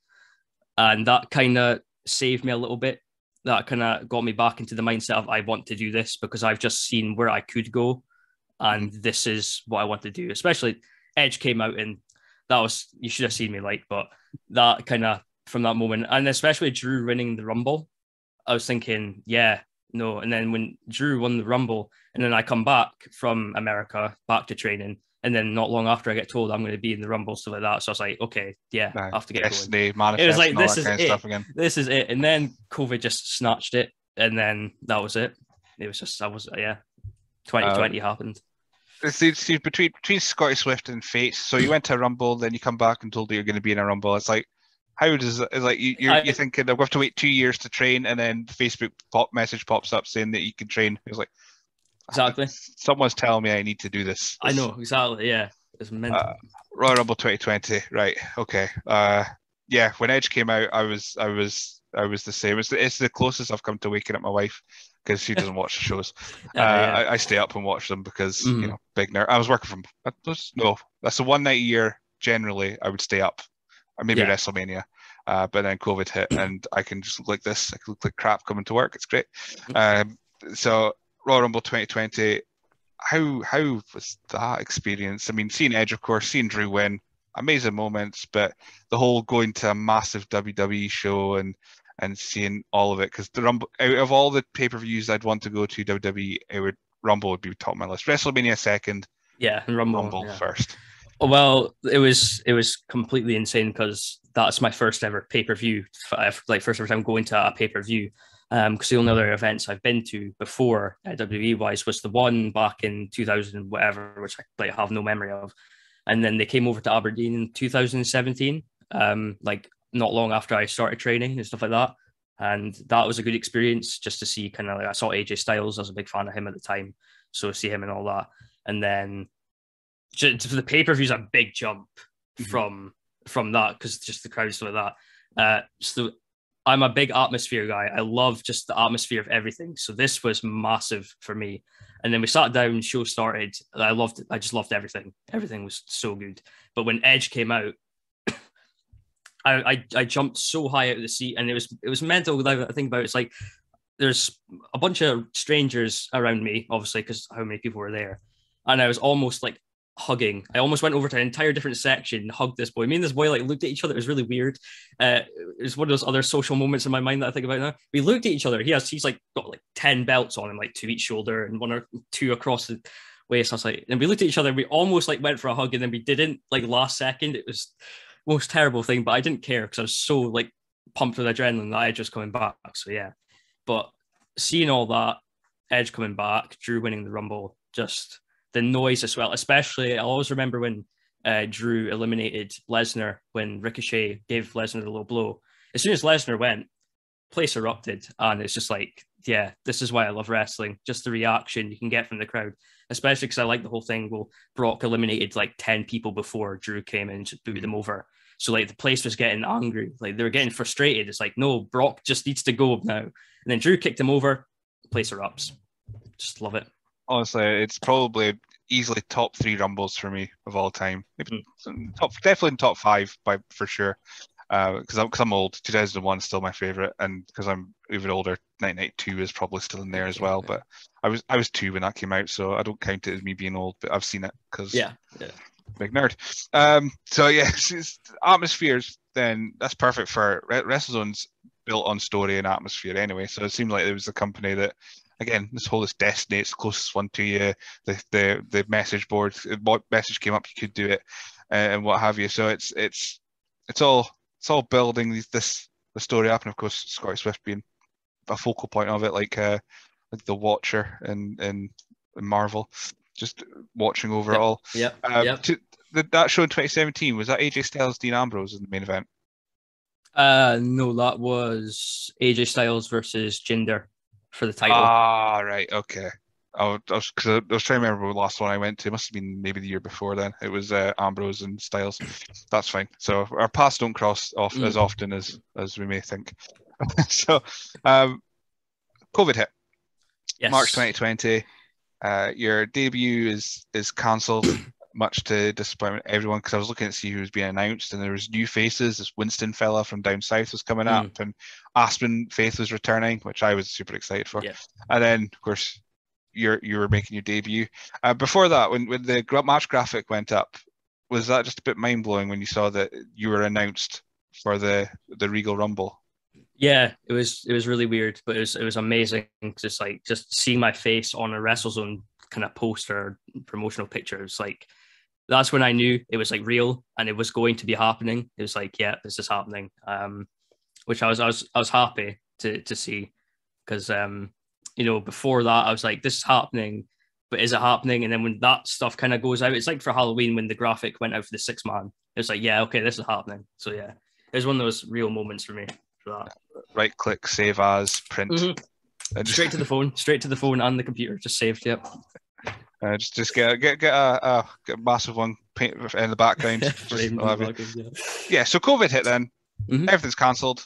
S3: And that kind of saved me a little bit. That kind of got me back into the mindset of I want to do this because I've just seen where I could go. And this is what I want to do. Especially Edge came out and that was, you should have seen me like, but that kind of from that moment, and especially Drew winning the Rumble, I was thinking, yeah, no. And then when Drew won the Rumble and then I come back from America, back to training, and then not long after I get told I'm going to be in the Rumble, stuff like that. So I was like, okay, yeah,
S2: Nah,
S3: I have to get
S2: destiny,
S3: going. It was like, this is
S2: kind of
S3: it.
S2: stuff again.
S3: This is it. And then COVID just snatched it. And then that was it. It was just, I was, yeah, twenty twenty uh, happened.
S2: It's, it's, it's between, between Scotty Swift and Fates. So you went to a Rumble, then you come back and told that you're going to be in a Rumble. It's like, how does it, it's like you, you're, I, you're thinking, I'm going to have to wait two years to train, and then the Facebook pop message pops up saying that you can train. It's like,
S3: exactly.
S2: Someone's telling me I need to do this.
S3: I know, exactly, yeah. It's mental.
S2: Uh, Royal Rumble twenty twenty, right? Okay. Uh, yeah. When Edge came out, I was, I was, I was the same. It's the, it's the closest I've come to waking up my wife because she doesn't watch the shows. Uh, uh, yeah. I, I stay up and watch them because mm-hmm. you know, big nerd. I was working from. I was, no, that's the one night a year. Generally, I would stay up, or maybe yeah. WrestleMania. Uh, but then COVID hit, and I can just look like this. I can look like crap coming to work. It's great. Um, so Royal Rumble twenty twenty. How how was that experience? I mean, seeing Edge, of course, seeing Drew win, amazing moments, but the whole going to a massive W W E show and and seeing all of it, because the Rumble, out of all the pay-per-views I'd want to go to, W W E, it would, Rumble would be top of my list. WrestleMania second,
S3: yeah, and Rumble,
S2: Rumble
S3: yeah.
S2: first.
S3: Well, it was it was completely insane because that's my first ever pay-per-view, like first ever time going to a pay-per-view. Um, because the only other events I've been to before uh, W W E wise was the one back in two thousand whatever, which I like have no memory of, and then they came over to Aberdeen in two thousand seventeen, um, like not long after I started training and stuff like that, and that was a good experience just to see kind of like I saw A J Styles. I was a big fan of him at the time, so see him and all that, and then just, the pay per view is a big jump mm-hmm. from from that because just the crowd stuff like that. Uh, so. I'm a big atmosphere guy. I love just the atmosphere of everything. So this was massive for me. And then we sat down, show started. I loved it. I just loved everything. Everything was so good. But when Edge came out, I, I I jumped so high out of the seat, and it was it was mental. I think about it, it's like there's a bunch of strangers around me, obviously, because how many people were there, and I was almost like hugging. I almost went over to an entire different section and hugged this boy. Me and this boy like looked at each other. It was really weird. Uh, it was one of those other social moments in my mind that I think about now. We looked at each other. He has he's like got like ten belts on him, like to each shoulder and one or two across the waist. I was like, and we looked at each other. We almost like went for a hug, and then we didn't. Like last second, it was the most terrible thing. But I didn't care because I was so like pumped with adrenaline that I had just coming back. So yeah, but seeing all that, Edge coming back, Drew winning the Rumble, just. The noise as well, especially, I'll always remember when uh, Drew eliminated Lesnar, when Ricochet gave Lesnar the low blow. As soon as Lesnar went, place erupted, and it's just like, yeah, this is why I love wrestling. Just the reaction you can get from the crowd, especially because I like the whole thing. Well, Brock eliminated like ten people before Drew came in and just booted them over. So like the place was getting angry, like they were getting frustrated. It's like, no, Brock just needs to go now. And then Drew kicked him over, the place erupts. Just love it.
S2: Honestly, it's probably easily top three Rumbles for me of all time. Maybe mm. top, definitely in top five by for sure. because uh, I'm, cause I'm old. two thousand one is still my favorite, and because I'm even older, nineteen ninety-two is probably still in there as well. But I was I was two when that came out, so I don't count it as me being old. But I've seen it because
S3: yeah, yeah,
S2: big nerd. Um, so yeah, it's, it's, atmospheres. Then that's perfect for WrestleZone's built on story and atmosphere anyway. So it seemed like there was a company that, again, this whole is Destiny. It's the closest one to you. The the the message board, what message came up, you could do it, uh, and what have you. So it's it's it's all it's all building these, this the story up, and of course Scotty Swift being a focal point of it, like uh, like the Watcher and and Marvel, just watching over
S3: yep,
S2: it all.
S3: Yep.
S2: Um,
S3: Yep.
S2: to, the, that show in twenty seventeen, was that A J Styles, Dean Ambrose in the main event?
S3: Uh, no, that was A J Styles versus Jinder for the title.
S2: Ah, right, okay. I was because I was trying to remember the last one I went to. It must have been maybe the year before then. It was uh, Ambrose and Styles. That's fine. So our paths don't cross off
S3: Mm.
S2: as often as as we may think. So, um, COVID hit.
S3: Yes.
S2: March twenty twenty. Uh, your debut is is cancelled, much to disappointment of everyone, because I was looking to see who was being announced, and there was new faces. This Winston fella from down south was coming
S3: Mm.
S2: up, and Aspen Faith was returning, which I was super excited for.
S3: Yeah.
S2: And then, of course, you're you were making your debut. Uh, before that, when when the gra- match graphic went up, was that just a bit mind blowing when you saw that you were announced for the the Regal Rumble?
S3: Yeah, it was it was really weird, but it was it was amazing. Just like just seeing my face on a WrestleZone kind of poster, promotional pictures. Like that's when I knew it was like real and it was going to be happening. It was like, yeah, this is happening. Um, which I was I was I was happy to to see, because um, you know, before that I was like, this is happening, but is it happening? And then when that stuff kind of goes out, it's like for Halloween when the graphic went out for the six man. It was like, yeah, okay, this is happening. So yeah, it was one of those real moments for me for that.
S2: Right click, save as, print.
S3: Mm-hmm.
S2: And
S3: straight to the phone, straight to the phone and the computer, just saved. Yep.
S2: Uh, just just get get get a, a, get a massive one paint in the background. just,
S3: in the background, yeah.
S2: yeah. So COVID hit then.
S3: Mm-hmm.
S2: Everything's cancelled,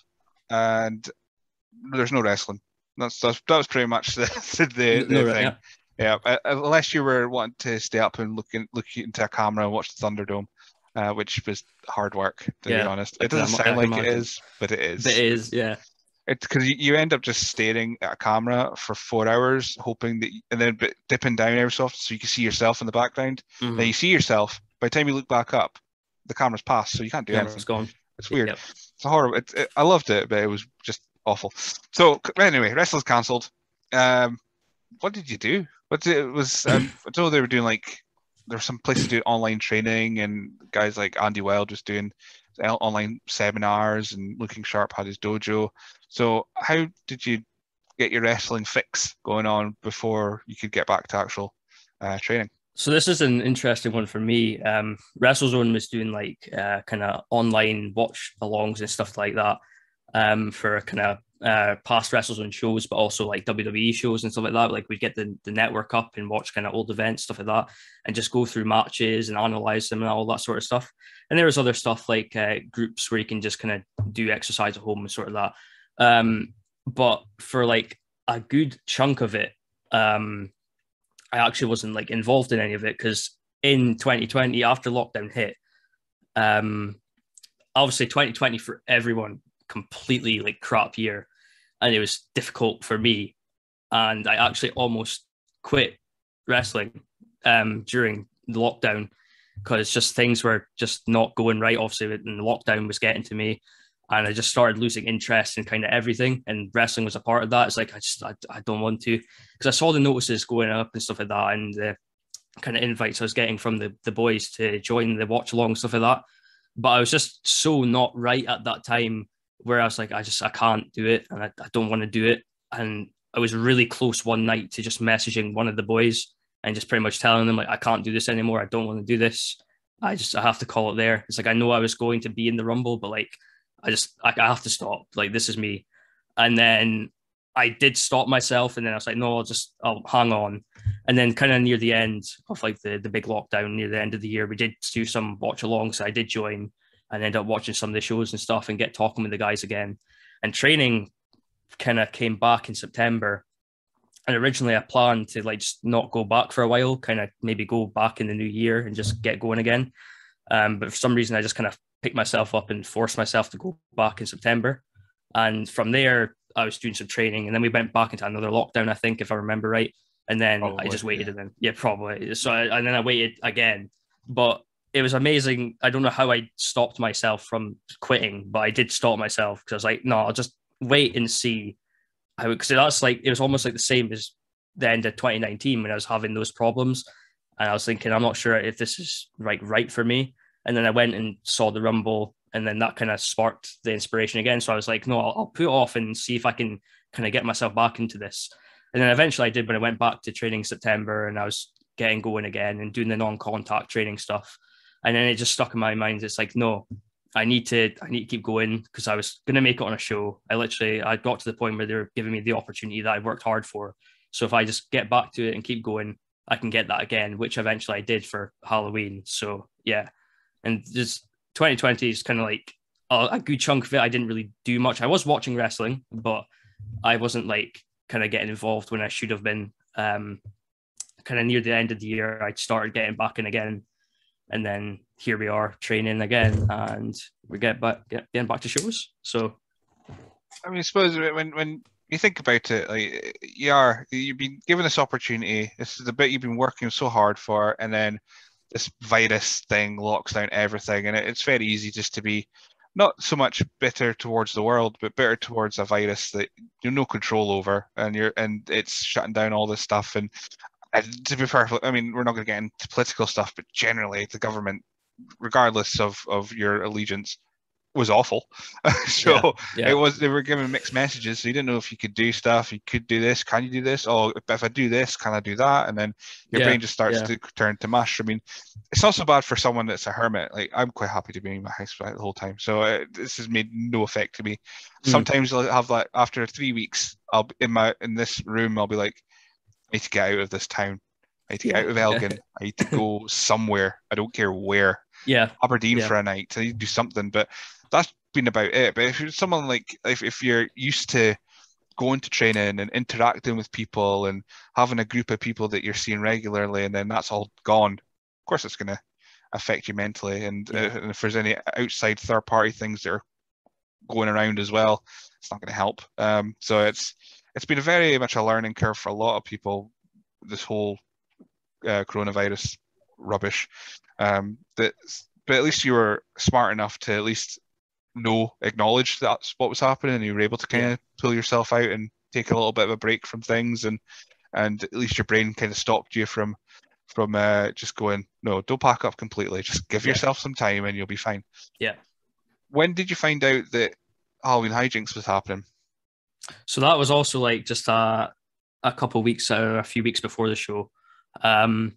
S2: and there's no wrestling. That's, that's that was pretty much the the, the
S3: no,
S2: thing.
S3: Right,
S2: yeah. yeah. Uh, unless you were wanting to stay up and look in, look into a camera and watch the Thunderdome, uh, which was hard work, to
S3: yeah.
S2: be honest. It doesn't sound like it is, but it is.
S3: But it is, yeah.
S2: It's because you, you end up just staring at a camera for four hours, hoping that, and then dipping down every so often so you can see yourself in the background.
S3: Mm-hmm.
S2: Then you see yourself. By the time you look back up, the camera's passed, so you can't do
S3: Camera's
S2: anything. It's
S3: gone.
S2: It's weird.
S3: Yep.
S2: It's horrible. It, it, I loved it, but it was just awful. So anyway, wrestling's cancelled. Um, what did you do? What did, it was? Um, I know they were doing like there were some places doing online training, and guys like Andy Wild was doing online seminars, and Looking Sharp had his dojo. So how did you get your wrestling fix going on before you could get back to actual uh, training?
S3: So this is an interesting one for me. Um, WrestleZone was doing like uh, kind of online watch alongs and stuff like that um, for kind of uh, past WrestleZone shows, but also like W W E shows and stuff like that. Like we'd get the, the network up and watch kind of old events, stuff like that, and just go through matches and analyze them and all that sort of stuff. And there was other stuff like uh, groups where you can just kind of do exercise at home and sort of that. Um, but for like a good chunk of it, um, I actually wasn't like involved in any of it, because in twenty twenty, after lockdown hit, um, obviously twenty twenty for everyone, completely like crap year, and it was difficult for me, and I actually almost quit wrestling um, during the lockdown, because just things were just not going right. Obviously, and the lockdown was getting to me, and I just started losing interest in kind of everything, and wrestling was a part of that. It's like I just I, I don't want to, because I saw the notices going up and stuff like that, and the kind of invites I was getting from the the boys to join the watch along, stuff like that. But I was just so not right at that time, where I was like, I just I can't do it, and I, I don't want to do it. And I was really close one night to just messaging one of the boys and just pretty much telling them like, I can't do this anymore. I don't want to do this. I just I have to call it there. It's like, I know I was going to be in the Rumble, but like I just I, I have to stop. Like, this is me. And then I did stop myself, and then I was like, no, I'll just I'll hang on. And then kind of near the end of like the, the big lockdown, near the end of the year, we did do some watch alongs. So I did join and end up watching some of the shows and stuff and get talking with the guys again. And training kind of came back in September. And originally I planned to like just not go back for a while, kind of maybe go back in the new year and just get going again. Um, but for some reason I just kind of picked myself up and forced myself to go back in September. And from there, I was doing some training, and then we went back into another lockdown, I think, if I remember right. And then
S2: Probably,
S3: I just waited,
S2: yeah.
S3: and then yeah, probably. So I, and then I waited again, but it was amazing. I don't know how I stopped myself from quitting, but I did stop myself because I was like, no, I'll just wait and see how. Because that's like it was almost like the same as the end of twenty nineteen when I was having those problems, and I was thinking, I'm not sure if this is like right for me. And then I went and saw the Rumble, and then that kind of sparked the inspiration again. So I was like, no, I'll, I'll put it off and see if I can kind of get myself back into this. And then eventually I did when I went back to training in September, and I was getting going again and doing the non-contact training stuff. And then it just stuck in my mind. It's like, no, I need to, I need to keep going because I was going to make it on a show. I literally, I got to the point where they were giving me the opportunity that I worked hard for. So if I just get back to it and keep going, I can get that again, which eventually I did for Halloween. So yeah. And just twenty twenty is kind of like a, a good chunk of it. I didn't really do much. I was watching wrestling, but I wasn't like kind of getting involved when I should have been. Um, kind of near the end of the year, I started getting back in again. And then here we are training again, and we get back get, getting back to shows. So,
S2: I mean, I suppose when when you think about it, like you are, you've been given this opportunity. This is the bit you've been working so hard for, and then this virus thing locks down everything, and it, it's very easy just to be not so much bitter towards the world, but bitter towards a virus that you're no control over, and you're and it's shutting down all this stuff. And And to be perfect, I mean, we're not going to get into political stuff, but generally, the government, regardless of, of your allegiance, was awful. so
S3: yeah, yeah.
S2: it was they were giving mixed messages. So you didn't know if you could do stuff. You could do this. Can you do this? Oh, if I do this, can I do that? And then your
S3: Yeah,
S2: brain just starts
S3: yeah.
S2: to turn to mush. I mean, it's not so bad for someone that's a hermit. Like I'm quite happy to be in my house the whole time. So uh, this has made no effect to me.
S3: Mm.
S2: Sometimes I'll have like after three weeks, I'll be in my in this room. I'll be like, I need to get out of this town. I need to get
S3: Yeah.
S2: out of Elgin. I need to go somewhere. I don't care where.
S3: Yeah.
S2: Aberdeen
S3: yeah.
S2: for a night. I need to do something. But that's been about it. But if you're someone like, if, if you're used to going to training and interacting with people and having a group of people that you're seeing regularly, and then that's all gone, of course it's going to affect you mentally. And,
S3: Yeah.
S2: uh, and if there's any outside third party things that are going around as well, it's not going to help. Um, so it's it's been a very much a learning curve for a lot of people, this whole uh, coronavirus rubbish. Um, that, but at least you were smart enough to at least know, acknowledge that's what was happening, and you were able to kind
S3: Yeah.
S2: of pull yourself out and take a little bit of a break from things, and and at least your brain kind of stopped you from from uh, just going, no, don't pack up completely. Just give
S3: Yeah.
S2: yourself some time, and you'll be fine.
S3: Yeah.
S2: When did you find out that Halloween hijinks was happening?
S3: So that was also like just a a couple of weeks or a few weeks before the show. Um,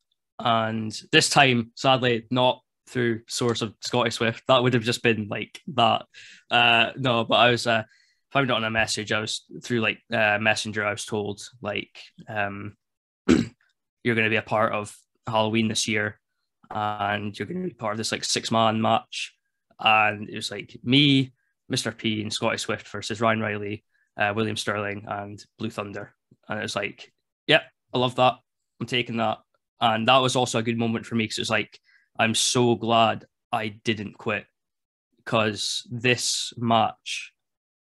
S3: and this time, sadly, not through source of Scotty Swift. That would have just been like that. Uh, no, but I was uh, found it on a message. I was through like uh, Messenger. I was told like um, you're going to be a part of Halloween this year, and you're going to be part of this like six man match. And it was like me, Mister P, and Scotty Swift versus Ryan Riley, uh, William Sterling, and Blue Thunder. And it was like, yeah, I love that. I'm taking that. And that was also a good moment for me because it was like, I'm so glad I didn't quit, because this match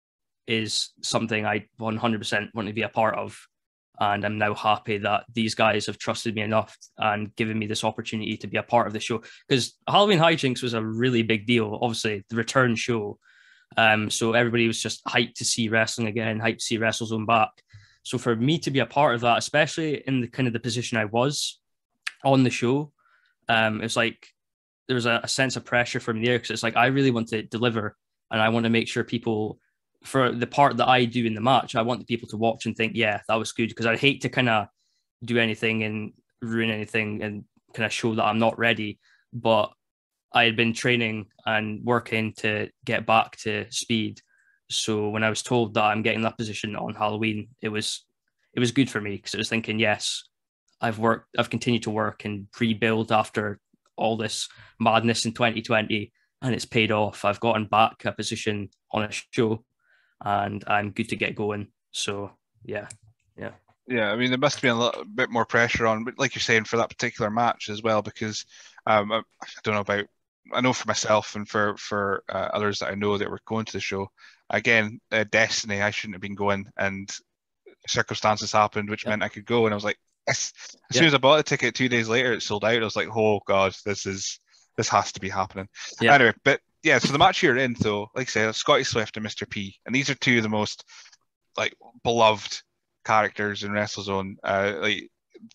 S3: is something I one hundred percent want to be a part of. And I'm now happy that these guys have trusted me enough and given me this opportunity to be a part of the show. Because Halloween Hijinks was a really big deal, obviously, the return show. Um, so everybody was just hyped to see wrestling again, hyped to see WrestleZone back. So for me to be a part of that, especially in the kind of the position I was on the show, um, it was like there was a, a sense of pressure from there, because it's like I really want to deliver, and I want to make sure people, for the part that I do in the match, I want the people to watch and think, yeah, that was good, because I hate to kind of do anything and ruin anything and kind of show that I'm not ready. But I had been training and working to get back to speed. So when I was told that I'm getting that position on Halloween, it was it was good for me, because I was thinking, yes, I've worked, I've continued to work and rebuild after all this madness in twenty twenty, and it's paid off. I've gotten back a position on a show, and I'm good to get going. So yeah, yeah.
S2: Yeah, I mean, there must be a little bit more pressure on, like you're saying, for that particular match as well, because um, I don't know about I know for myself and for for uh, others that I know that were going to the show, again, uh, destiny. I shouldn't have been going, and circumstances happened, which
S3: Yep.
S2: meant I could go. And I was like, as, as
S3: Yep.
S2: soon as I bought the ticket, two days later, it sold out. I was like, oh god, this is this has to be happening.
S3: Yep.
S2: Anyway, but yeah, so the match you're in, though, like I said, Scotty Swift and Mister P, and these are two of the most like beloved characters in WrestleZone. Uh, like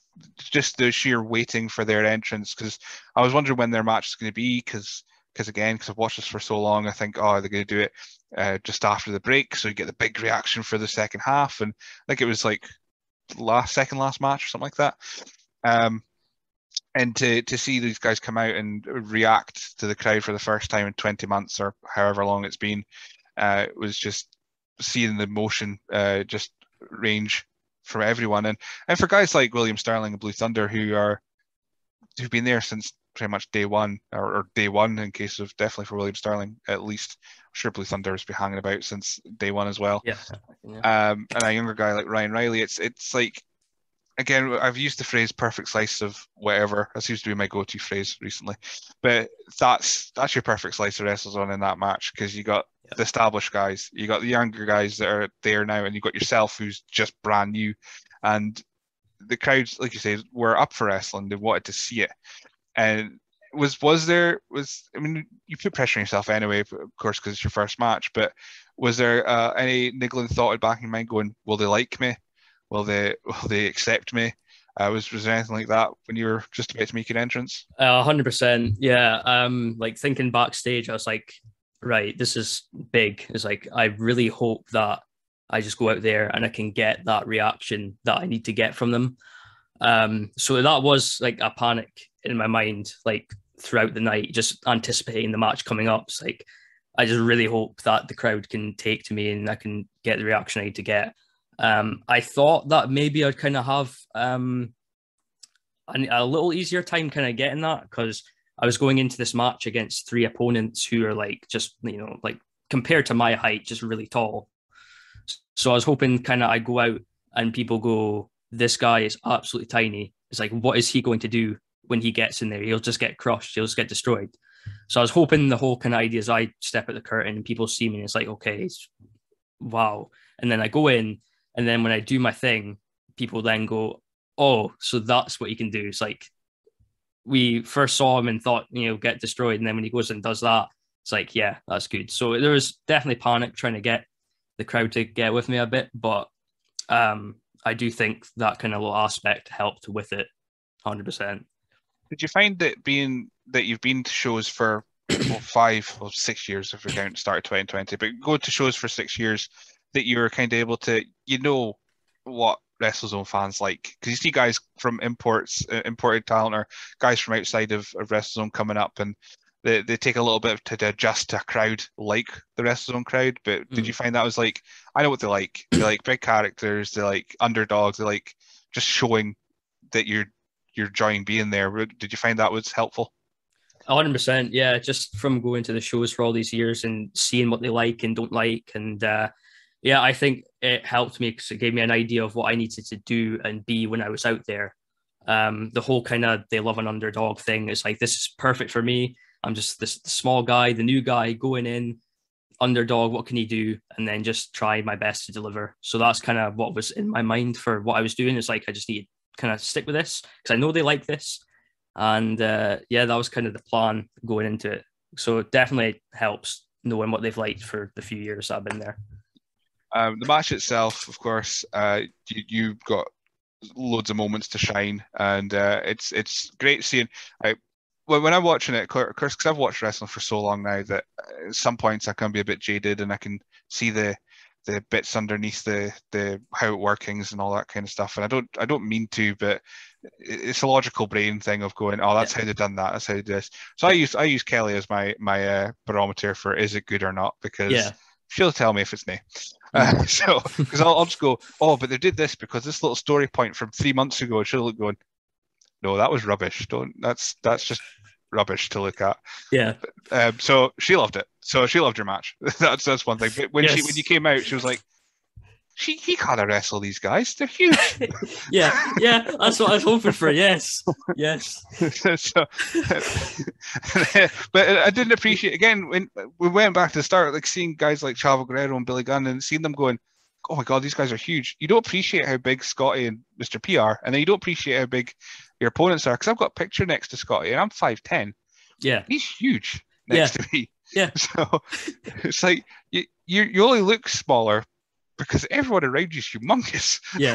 S2: just the sheer waiting for their entrance, because I was wondering when their match is going to be, because because again, because I've watched this for so long, I think, oh, they're going to do it uh, just after the break, so you get the big reaction for the second half, and I think it was like last second last match or something like that. Um, and to to see these guys come out and react to the crowd for the first time in twenty months or however long it's been, uh, was just seeing the emotion uh, just range from everyone, and and for guys like William Sterling and Blue Thunder, who are who've been there since pretty much day one, or, or day one in case of definitely for William Sterling at least. I'm sure Blue Thunder has been hanging about since day one as well.
S3: Yeah. yeah.
S2: Um, and a younger guy like Ryan Riley, it's it's like, again, I've used the phrase "perfect slice of whatever." That seems to be my go-to phrase recently. But that's that's your perfect slice of WrestleZone in that match, because you got
S3: yeah.
S2: the established guys, you got the younger guys that are there now, and you got yourself who's just brand new. And the crowds, like you say, were up for wrestling. They wanted to see it. And was was there was I mean, you put pressure on yourself anyway, of course, because it's your first match. But was there uh, any niggling thought back in your mind, going, "Will they like me? Will they will they accept me?" Uh, was was there anything like that when you were just about to make an entrance?
S3: A hundred percent, yeah. Um, like thinking backstage, I was like, right, this is big. It's like I really hope that I just go out there and I can get that reaction that I need to get from them. Um, so that was like a panic in my mind, like throughout the night, just anticipating the match coming up. It's like I just really hope that the crowd can take to me and I can get the reaction I need to get. Um, I thought that maybe I'd kind of have um, a, a little easier time kind of getting that, because I was going into this match against three opponents who are like just, you know, like compared to my height, just really tall. So I was hoping kind of I go out and people go, this guy is absolutely tiny. It's like, what is he going to do when he gets in there? He'll just get crushed. He'll just get destroyed. So I was hoping the whole kind of idea is I step at the curtain and people see me and it's like, okay, it's, wow. And then I go in, and then when I do my thing, people then go, oh, so that's what he can do. It's like, we first saw him and thought, you know, get destroyed. And then when he goes and does that, it's like, yeah, that's good. So there was definitely panic trying to get the crowd to get with me a bit. But um, I do think that kind of little aspect helped with it one hundred percent.
S2: Did you find that being that you've been to shows for well, five or six years, if we count start of twenty twenty, but go to shows for six years, that you're kind of able to, you know, what WrestleZone fans like? Because you see guys from imports, uh, imported talent, or guys from outside of, of WrestleZone coming up, and they, they take a little bit to, to adjust to a crowd like the WrestleZone crowd. But did mm. you find that was like, I know what they like. They like big characters. They like underdogs. They like just showing that you're you're enjoying being there. Did you find that was helpful?
S3: one hundred percent, yeah. Just from going to the shows for all these years and seeing what they like and don't like. And uh, yeah, I think it helped me because it gave me an idea of what I needed to do and be when I was out there. Um, the whole kind of they love an underdog thing is like, this is perfect for me. I'm just this small guy, the new guy going in, underdog, what can he do? And then just try my best to deliver. So that's kind of what was in my mind for what I was doing. It's like, I just need to kind of stick with this because I know they like this. And uh, yeah, that was kind of the plan going into it. So it definitely helps knowing what they've liked for the few years I've been there.
S2: Um, the match itself, of course, uh, you, you got loads of moments to shine, and uh, it's it's great seeing. I, when I'm watching it, of course, because I've watched wrestling for so long now that at some points I can be a bit jaded, and I can see the the bits underneath the the how it workings and all that kind of stuff. And I don't I don't mean to, but it's a logical brain thing of going, oh, that's yeah. how they've done that. That's how they do this. So yeah. I use I use Kelly as my my uh, barometer for is it good or not, because yeah. she'll tell me if it's me. Uh, so because I'll, I'll just go, oh, but they did this because this little story point from three months ago. She'll look going, no, that was rubbish. Don't that's that's just rubbish to look at.
S3: Yeah.
S2: Um, so she loved it. So she loved your match. that's that's one thing. But when yes. she when you came out, she was like, She, he can't wrestle these guys. They're huge.
S3: yeah, yeah, that's what I was hoping for. Yes, yes.
S2: so, but I didn't appreciate again when we went back to the start, like seeing guys like Chavo Guerrero and Billy Gunn, and seeing them going, "Oh my God, these guys are huge." You don't appreciate how big Scotty and Mister P are, and then you don't appreciate how big your opponents are. Because I've got a picture next to Scotty, and I'm five ten.
S3: Yeah,
S2: he's huge next
S3: yeah.
S2: to me.
S3: Yeah.
S2: So it's like you you, you only look smaller because everyone around you is humongous.
S3: Yeah.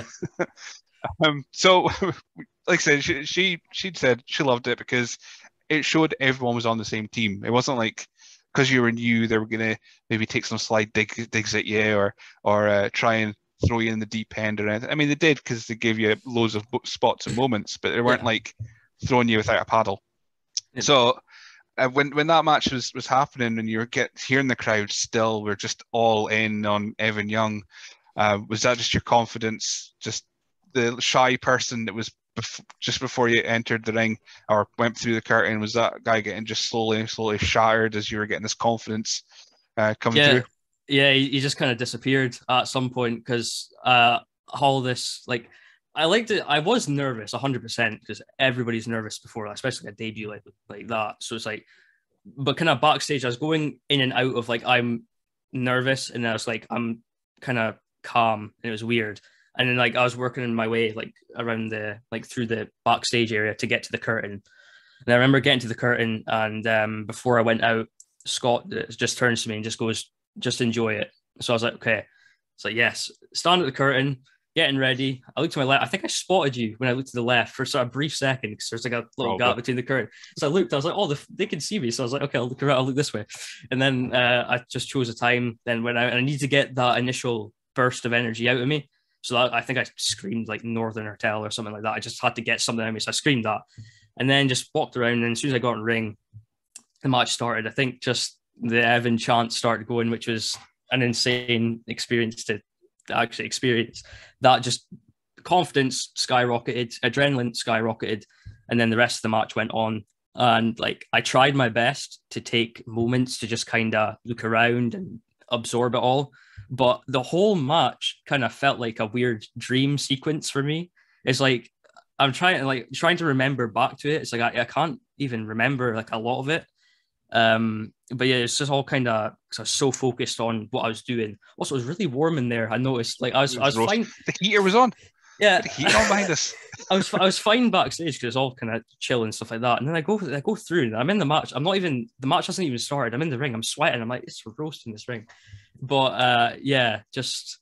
S2: um. So, like I said, she, she she said she loved it because it showed everyone was on the same team. It wasn't like because you were new, they were gonna maybe take some slide dig, digs at you or or uh, try and throw you in the deep end or anything. I mean, they did because they gave you loads of spots and moments, but they weren't
S3: Yeah.
S2: like throwing you without a paddle. Yeah. So. Uh, when when that match was, was happening and you were get hearing the crowd still were just all in on Evan Young, uh, was that just your confidence, just the shy person that was bef- just before you entered the ring or went through the curtain? Was that guy getting just slowly slowly shattered as you were getting this confidence uh, coming
S3: yeah.
S2: through?
S3: Yeah, he, he just kind of disappeared at some point because uh, all this like. I liked it. I was nervous, one hundred percent, because everybody's nervous before that, especially a debut like like that. So it's like, but kind of backstage, I was going in and out of like I'm nervous, and I was like I'm kind of calm, and it was weird. And then like I was working in my way like around the like through the backstage area to get to the curtain. And I remember getting to the curtain, and um, before I went out, Scott just turns to me and just goes, "Just enjoy it." So I was like, "Okay." It's like yes, stand at the curtain. Getting ready. I looked to my left. I think I spotted you when I looked to the left for sort of a brief second because there's like a little oh, gap between the curtain. So I looked, I was like, oh, the, they can see me. So I was like, okay, I'll look around, I'll look this way. And then uh, I just chose a time, then went out, and I need to get that initial burst of energy out of me. So that, I think I screamed like Northern Hotel or something like that. I just had to get something out of me. So I screamed that. And then just walked around. And as soon as I got in ring, the match started. I think just the Evan chant started going, which was an insane experience to actually experience. That just confidence skyrocketed, adrenaline skyrocketed, and then the rest of the match went on. And like I tried my best to take moments to just kind of look around and absorb it all, but the whole match kind of felt like a weird dream sequence for me. It's like I'm trying like trying to remember back to it. It's like I, I can't even remember like a lot of it. Um, but yeah, it's just all kind of because I was so focused on what I was doing. Also, it was really warm in there. I noticed, like I was, was I was fine.
S2: The heater was on.
S3: Yeah,
S2: the heat on behind us.
S3: I was, I was fine backstage because it's all kind of chill and stuff like that. And then I go, I go through, and I'm in the match. I'm not even the match hasn't even started. I'm in the ring. I'm sweating. I'm like, it's roasting this ring. But uh, yeah, just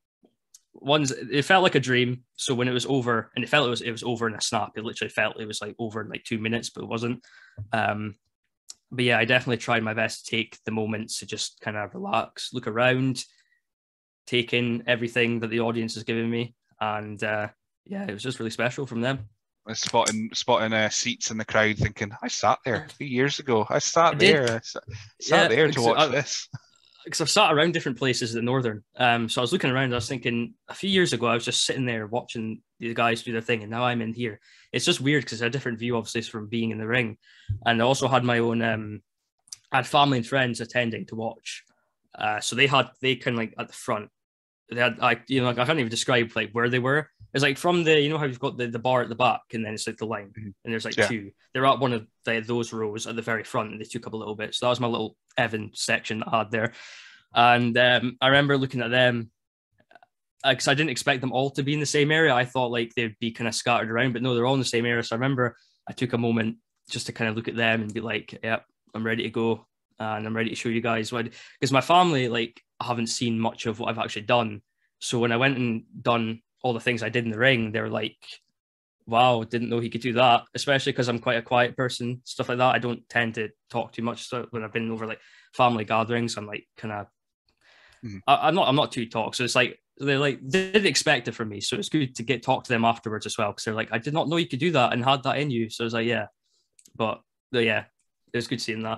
S3: ones. It felt like a dream. So when it was over, and it felt it was, it was over in a snap. It literally felt it was like over in like two minutes, but it wasn't. Um. But yeah, I definitely tried my best to take the moments to just kind of relax, look around, take in everything that the audience is giving me. And uh, yeah, it was just really special from them.
S2: Spotting spotting uh, seats in the crowd thinking, I sat there three years ago. I sat I there. I sat,
S3: yeah,
S2: sat there to watch
S3: I,
S2: this.
S3: Because I've sat around different places at the Northern. Um, so I was looking around, I was thinking a few years ago, I was just sitting there watching the guys do their thing, and now I'm in here. It's just weird because I had a different view, obviously, from being in the ring. And I also had my own, um, I had family and friends attending to watch. Uh, so they had, they kind of like at the front, they had, I, you know, like I can't even describe like where they were. It's like from the, you know how you've got the, the bar at the back and then it's like the line mm-hmm. and there's like yeah. two. They're at one of the, those rows at the very front and they took up a little bit. So that was my little Evan section that I had there. And um, I remember looking at them because uh, I didn't expect them all to be in the same area. I thought like they'd be kind of scattered around, but no, they're all in the same area. So I remember I took a moment just to kind of look at them and be like, yeah, I'm ready to go. And I'm ready to show you guys what, because my family, like, haven't seen much of what I've actually done. So when I went and done all the things I did in the ring, they were like, wow, didn't know he could do that, especially because I'm quite a quiet person, stuff like that. I don't tend to talk too much. So when I've been over like family gatherings, I'm like kind of, mm-hmm. I'm not, I'm not too talk. So it's like, they like, they didn't expect it from me. So it's good to get talk to them afterwards as well. Cause they're like, I did not know you could do that and had that in you. So I was like, yeah, but, but yeah, it was good seeing that.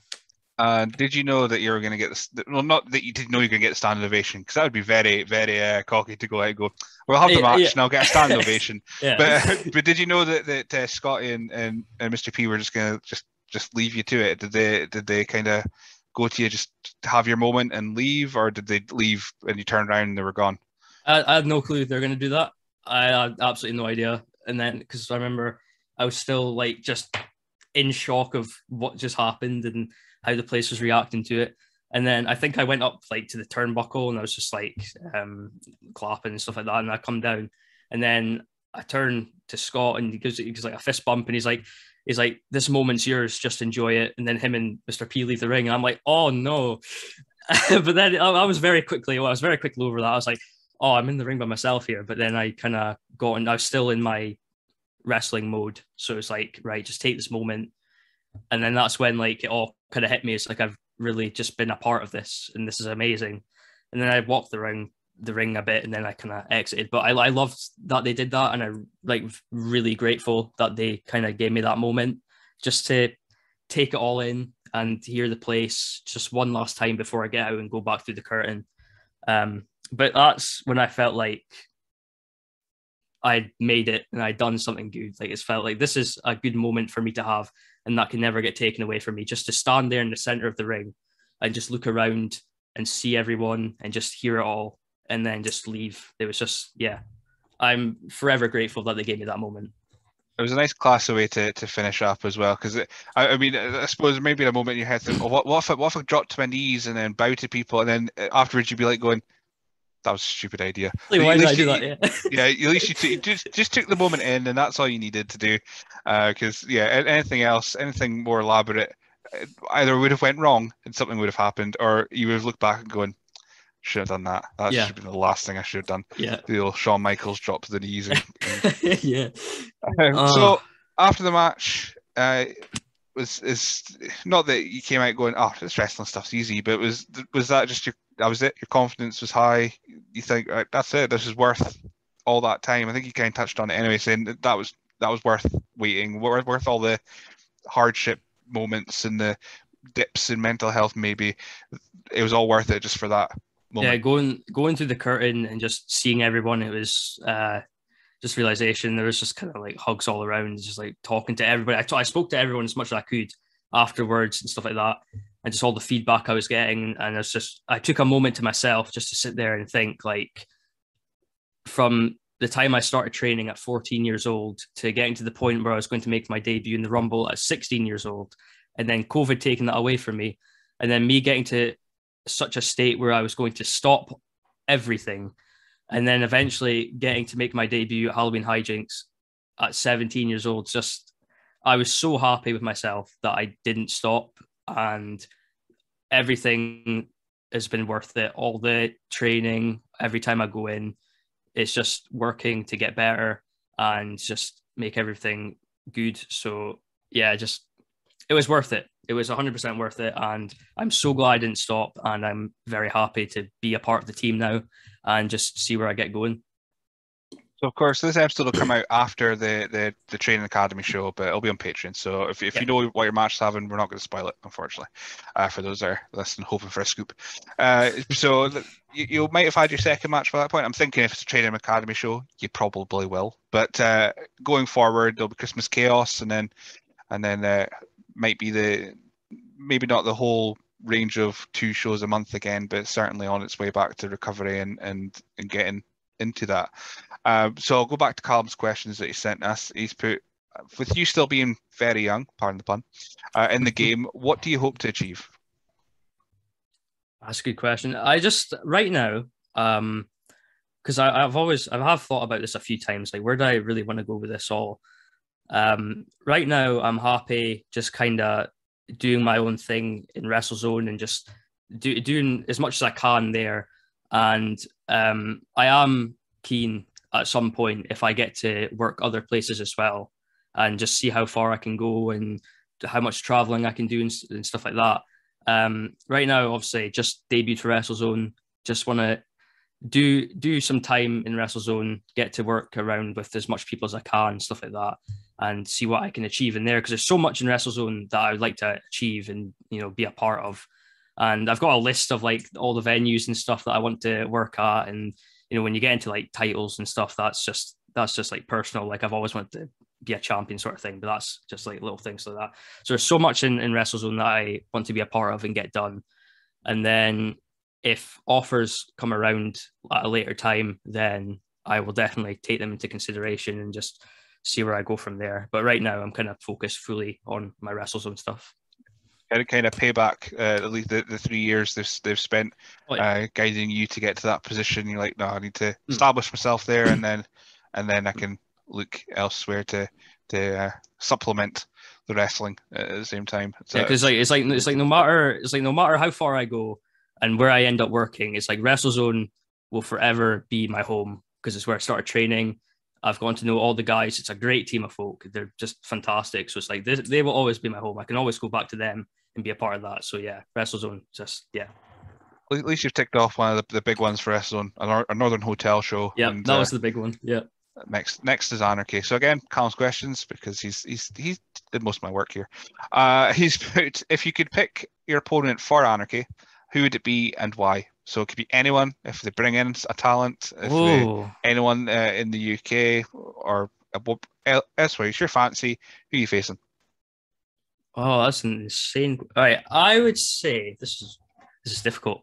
S2: Uh, did you know that you were going to get this? Well, not that you didn't know you were going to get the standing ovation, because that would be very, very uh, cocky to go out and go, well, I'll have the match yeah. and I'll get a standing ovation. yeah. But uh, but did you know that that uh, Scotty and, and, and Mister P were just going to just just leave you to it? Did they did they kind of go to you just have your moment and leave, or did they leave and you turned around and they were gone?
S3: I, I had no clue they were going to do that. I had absolutely no idea. And then, because I remember I was still like just in shock of what just happened and how the place was reacting to it. And then I think I went up like to the turnbuckle and I was just like um, clapping and stuff like that. And I come down and then I turn to Scott and he gives, he gives like a fist bump and he's like, he's like, this moment's yours, just enjoy it. And then him and Mister P leave the ring and I'm like, oh no. But then I, I was very quickly, well, I was very quickly over that. I was like, oh, I'm in the ring by myself here. But then I kind of got, and I was still in my wrestling mode. So it's like, right, just take this moment. And then that's when like it all kind of hit me. It's like I've really just been a part of this and this is amazing. And then I walked the ring, the ring a bit and then I kind of exited. But I, I loved that they did that. And I'm like really grateful that they kind of gave me that moment just to take it all in and hear the place just one last time before I get out and go back through the curtain. Um, but that's when I felt like I'd made it and I'd done something good. Like it's felt like this is a good moment for me to have and that can never get taken away from me. Just to stand there in the center of the ring and just look around and see everyone and just hear it all and then just leave. It was just, yeah, I'm forever grateful that they gave me that moment.
S2: It was a nice classy way to, to finish up as well, because I, I mean, I suppose maybe in a moment in your head think, oh, what, what if I, what if I dropped to my knees and then bow to people, and then afterwards you'd be like going, that was a stupid idea.
S3: Like, why did I do
S2: you,
S3: that? Yeah,
S2: yeah, at least you, t- you just just took the moment in, and that's all you needed to do. Because uh, yeah, anything else, anything more elaborate, either would have went wrong and something would have happened, or you would have looked back and going, should have done that. That
S3: yeah.
S2: should have been the last thing I should have done.
S3: Yeah.
S2: The old Shawn Michaels drop to the knees. And, and...
S3: yeah.
S2: Um, oh. So after the match, uh, was is not that you came out going, oh, this wrestling stuff's easy, but was was that just your that was it? Your confidence was high. You think, right, that's it. This is worth all that time. I think you kind of touched on it anyway, saying that, that was that was worth waiting, worth worth all the hardship moments and the dips in mental health. Maybe it was all worth it just for that moment.
S3: Yeah, going going through the curtain and just seeing everyone, it was uh, just realization. There was just kind of like hugs all around, just like talking to everybody. I, t- I spoke to everyone as much as I could afterwards and stuff like that. And just all the feedback I was getting. And it's just, I took a moment to myself just to sit there and think, like, from the time I started training at fourteen years old to getting to the point where I was going to make my debut in the Rumble at sixteen years old, and then COVID taking that away from me, and then me getting to such a state where I was going to stop everything, and then eventually getting to make my debut at Halloween Hijinks at seventeen years old. Just, I was so happy with myself that I didn't stop, and everything has been worth it. All the training, every time I go in, it's just working to get better and just make everything good. So yeah, just, it was worth it. It was one hundred percent worth it. And I'm so glad I didn't stop. And I'm very happy to be a part of the team now and just see where I get going.
S2: So, of course, this episode will come out after the, the, the Training Academy show, but it'll be on Patreon. So if, if yeah. you know what your match is having, we're not going to spoil it, unfortunately, uh, for those that are listening, hoping for a scoop. Uh, so you, you might have had your second match by that point. I'm thinking if it's a Training Academy show, you probably will. But uh, going forward, there'll be Christmas Chaos, and then and then uh, might be the maybe not the whole range of two shows a month again, but certainly on its way back to recovery and and, and getting into that. Um, so I'll go back to Callum's questions that he sent us. He's put, with you still being very young, pardon the pun, uh, in the game, what do you hope to achieve?
S3: That's a good question. I just, right now, um, because I've always, I have thought about this a few times, like, where do I really want to go with this all? Um, right now, I'm happy just kind of doing my own thing in WrestleZone and just do, doing as much as I can there. And um, I am keen at some point if I get to work other places as well and just see how far I can go and how much traveling I can do and, and stuff like that. Um, right now, obviously, just debuted for WrestleZone. Just want to do do some time in WrestleZone, get to work around with as much people as I can, stuff like that, and see what I can achieve in there. Because there's so much in WrestleZone that I would like to achieve and, you know, be a part of. And I've got a list of like all the venues and stuff that I want to work at. And, you know, when you get into like titles and stuff, that's just, that's just like personal. Like I've always wanted to be a champion sort of thing, but that's just like little things like that. So there's so much in, in WrestleZone that I want to be a part of and get done. And then if offers come around at a later time, then I will definitely take them into consideration and just see where I go from there. But right now, I'm kind of focused fully on my WrestleZone stuff.
S2: Kind of, kind of pay back uh, at least the, the three years they've they've spent
S3: Oh, yeah.
S2: uh, guiding you to get to that position. You're like, no, I need to
S3: Hmm.
S2: establish myself there, and then and then I can look elsewhere to to uh, supplement the wrestling at the same time. So
S3: Yeah, because like it's like it's like no matter it's like no matter how far I go and where I end up working, it's like WrestleZone will forever be my home because it's where I started training. I've gotten to know all the guys. It's a great team of folk. They're just fantastic. So it's like they, they will always be my home. I can always go back to them and be a part of that. So yeah, WrestleZone, just yeah.
S2: at least you've ticked off one of the, the big ones for WrestleZone, a, nor- a Northern Hotel show.
S3: Yeah,
S2: and,
S3: that
S2: uh,
S3: was the big one. Yeah.
S2: Next, next is Anarchy. So again, Callum's questions because he's he's he did most of my work here. Uh, he's put, if you could pick your opponent for Anarchy, who would it be and why? So it could be anyone if they bring in a talent, if they, anyone uh, in the U K or elsewhere. It's your fancy. Who are you facing?
S3: Oh, that's an insane. All right, I would say this is this is difficult.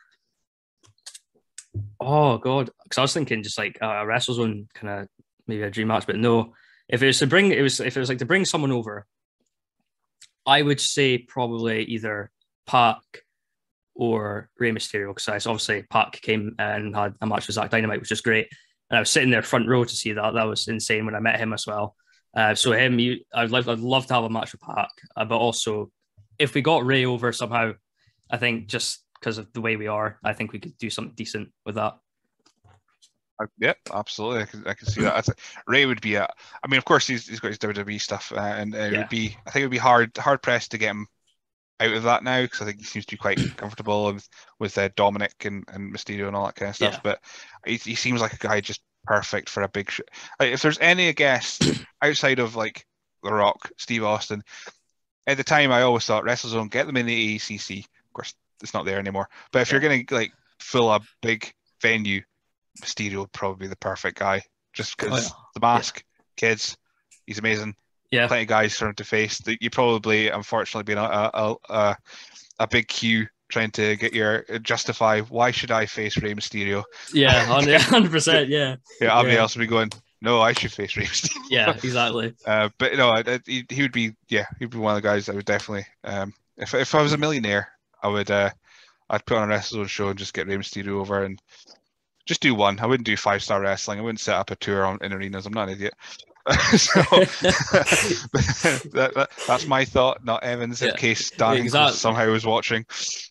S3: Oh god, because I was thinking just like uh, a WrestleZone kind of maybe a dream match, but no. If it was to bring, it was if it was like to bring someone over, I would say probably either Pac or Rey Mysterio, because obviously Pac came and had a match with Zack Dynamite, which was great, and I was sitting there front row to see that. That was insane when I met him as well. Uh, so him, you, I'd love, I'd love to have a match with Pac, uh, but also if we got Rey over somehow, I think just because of the way we are, I think we could do something decent with that.
S2: Uh, yeah, absolutely. I can, I can see that. I th- Ray would be a. I mean, of course, he's, he's got his W W E stuff, uh, and uh, it
S3: Yeah.
S2: would be. I think it would be hard hard pressed to get him out of that now because I think he seems to be quite comfortable with with uh, Dominic and, and Mysterio and all that kind of stuff.
S3: Yeah.
S2: But he, he seems like a guy just perfect for a big show. Like, if there's any guest outside of like The Rock, Steve Austin, at the time I always thought WrestleZone, get them in the A E C C. Of course, it's not there anymore. But if
S3: Yeah.
S2: you're gonna like fill a big venue, Mysterio would probably be the perfect guy, just because
S3: Oh, yeah.
S2: the mask, yeah. kids, he's amazing.
S3: Yeah,
S2: Plenty of guys for him to face. You probably, unfortunately, been a a, a a big queue trying to get your justify why should I face Rey Mysterio?
S3: Yeah, hundred percent. Yeah,
S2: yeah. Everybody
S3: yeah.
S2: else would be going, no, I should face Rey Mysterio.
S3: Yeah, exactly.
S2: Uh, but you know, he, he would be, yeah, he'd be one of the guys that would definitely. Um, if if I was a millionaire, I would. Uh, I'd put on a WrestleZone show and just get Rey Mysterio over and just do one. I wouldn't do five star wrestling. I wouldn't set up a tour on, in arenas. I'm not an idiot. so that, that, that's my thought, not Evan's, yeah. in case Dan exactly. somehow was watching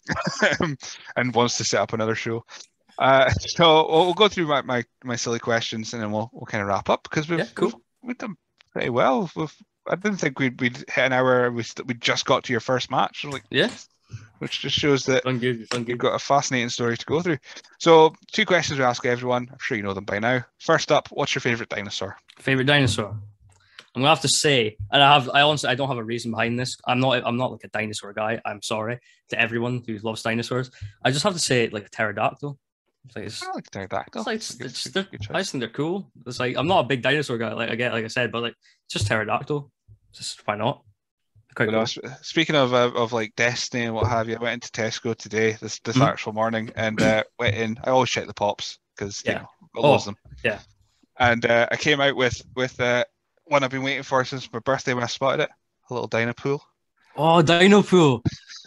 S2: and wants to set up another show. Uh, so we'll, we'll go through my, my, my silly questions and then we'll we'll kind of wrap up because we've, yeah, cool. we've we've done pretty well. We've, I didn't think we'd we'd hit an hour. We we just got to your first match. Like,
S3: yeah.
S2: Which just shows that
S3: fun good, fun good.
S2: You've got a fascinating story to go through. So, two questions we ask everyone. I'm sure you know them by now. First up, what's your favorite dinosaur?
S3: Favorite dinosaur? I'm gonna have to say, and I have, I honestly, I don't have a reason behind this. I'm not, I'm not like a dinosaur guy. I'm sorry to everyone who loves dinosaurs. I just have to say, like a pterodactyl. It's like, it's,
S2: I like pterodactyl.
S3: It's like, it's, it's, it's, it's, I just think they're cool. It's like I'm not a big dinosaur guy, like I get, like I said, but like just pterodactyl. Just why not?
S2: Quite cool. Speaking of uh, of like Destiny and what have you, I went into Tesco today, this this mm-hmm. actual morning, and uh, went in. I always check the pops because
S3: yeah.
S2: you know I love
S3: oh,
S2: them.
S3: Yeah.
S2: And uh, I came out with with uh, one I've been waiting for since my birthday when I spotted it, a little Dino Pool.
S3: Oh, Dino Pool!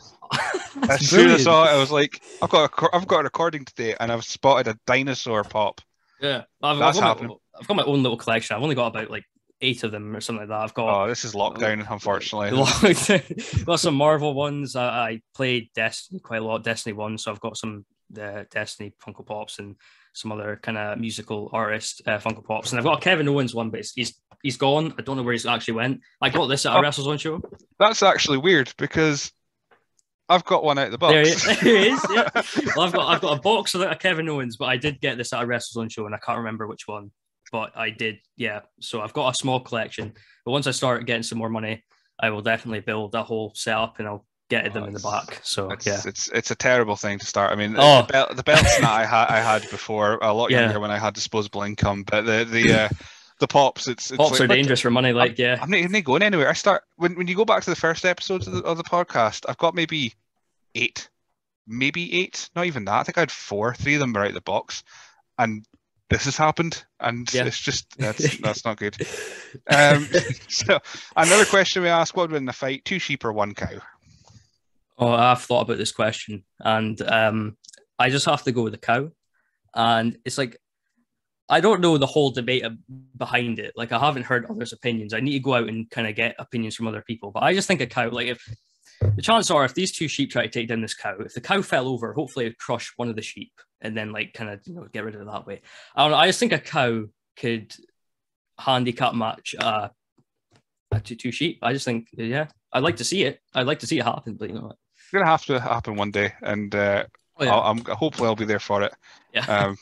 S2: As soon as I saw it, I was like, I've got a I've got a recording today, and I've spotted a dinosaur pop.
S3: Yeah, I've,
S2: That's
S3: I've got
S2: happening.
S3: My, I've got my own little collection. I've only got about like eight of them or something like that. I've got.
S2: Oh, this is lockdown, uh, unfortunately.
S3: got some Marvel ones. I, I played Destiny quite a lot, Destiny one, so I've got some uh, Destiny Funko Pops and some other kind of musical artist uh, Funko Pops, and I've got a Kevin Owens one, but he's he's gone. I don't know where he's actually went. I got this at a oh, WrestleZone show.
S2: That's actually weird because I've got one out of the box.
S3: There it is. Yeah. Well, I've got I've got a box of a Kevin Owens, but I did get this at a WrestleZone show, and I can't remember which one. But I did, yeah. So I've got a small collection. But once I start getting some more money, I will definitely build that whole setup and I'll get them oh, in the back. So
S2: it's,
S3: yeah,
S2: it's it's a terrible thing to start. I mean,
S3: oh.
S2: the, belt, the belts that I had I had before a lot younger yeah. when I had disposable income, but the the uh, the pops, it's, it's
S3: pops
S2: like,
S3: are dangerous for money. Like
S2: I'm,
S3: yeah,
S2: I'm not even going anywhere. I start when when you go back to the first episodes of the, of the podcast, I've got maybe eight. maybe eight, not even that. I think I had four. Three of them were out of the box, and this has happened, and
S3: Yeah.
S2: it's just that's that's not good. Um, so another question we ask: what would win the fight? Two sheep or one cow?
S3: Oh, I've thought about this question, and um, I just have to go with the cow. And it's like, I don't know the whole debate behind it. Like, I haven't heard others' opinions. I need to go out and kind of get opinions from other people. But I just think a cow, like, if the chances are, if these two sheep try to take down this cow, if the cow fell over, hopefully it would crush one of the sheep and then, like, kind of, you know, get rid of it that way. I don't know. I just think a cow could handicap match uh, two, two sheep. I just think, yeah, I'd like to see it. I'd like to see it happen, but you know what?
S2: It's gonna have to happen one day, and uh,
S3: Oh, yeah.
S2: I'll, I'm hopefully I'll be there for it.
S3: Yeah.
S2: Um,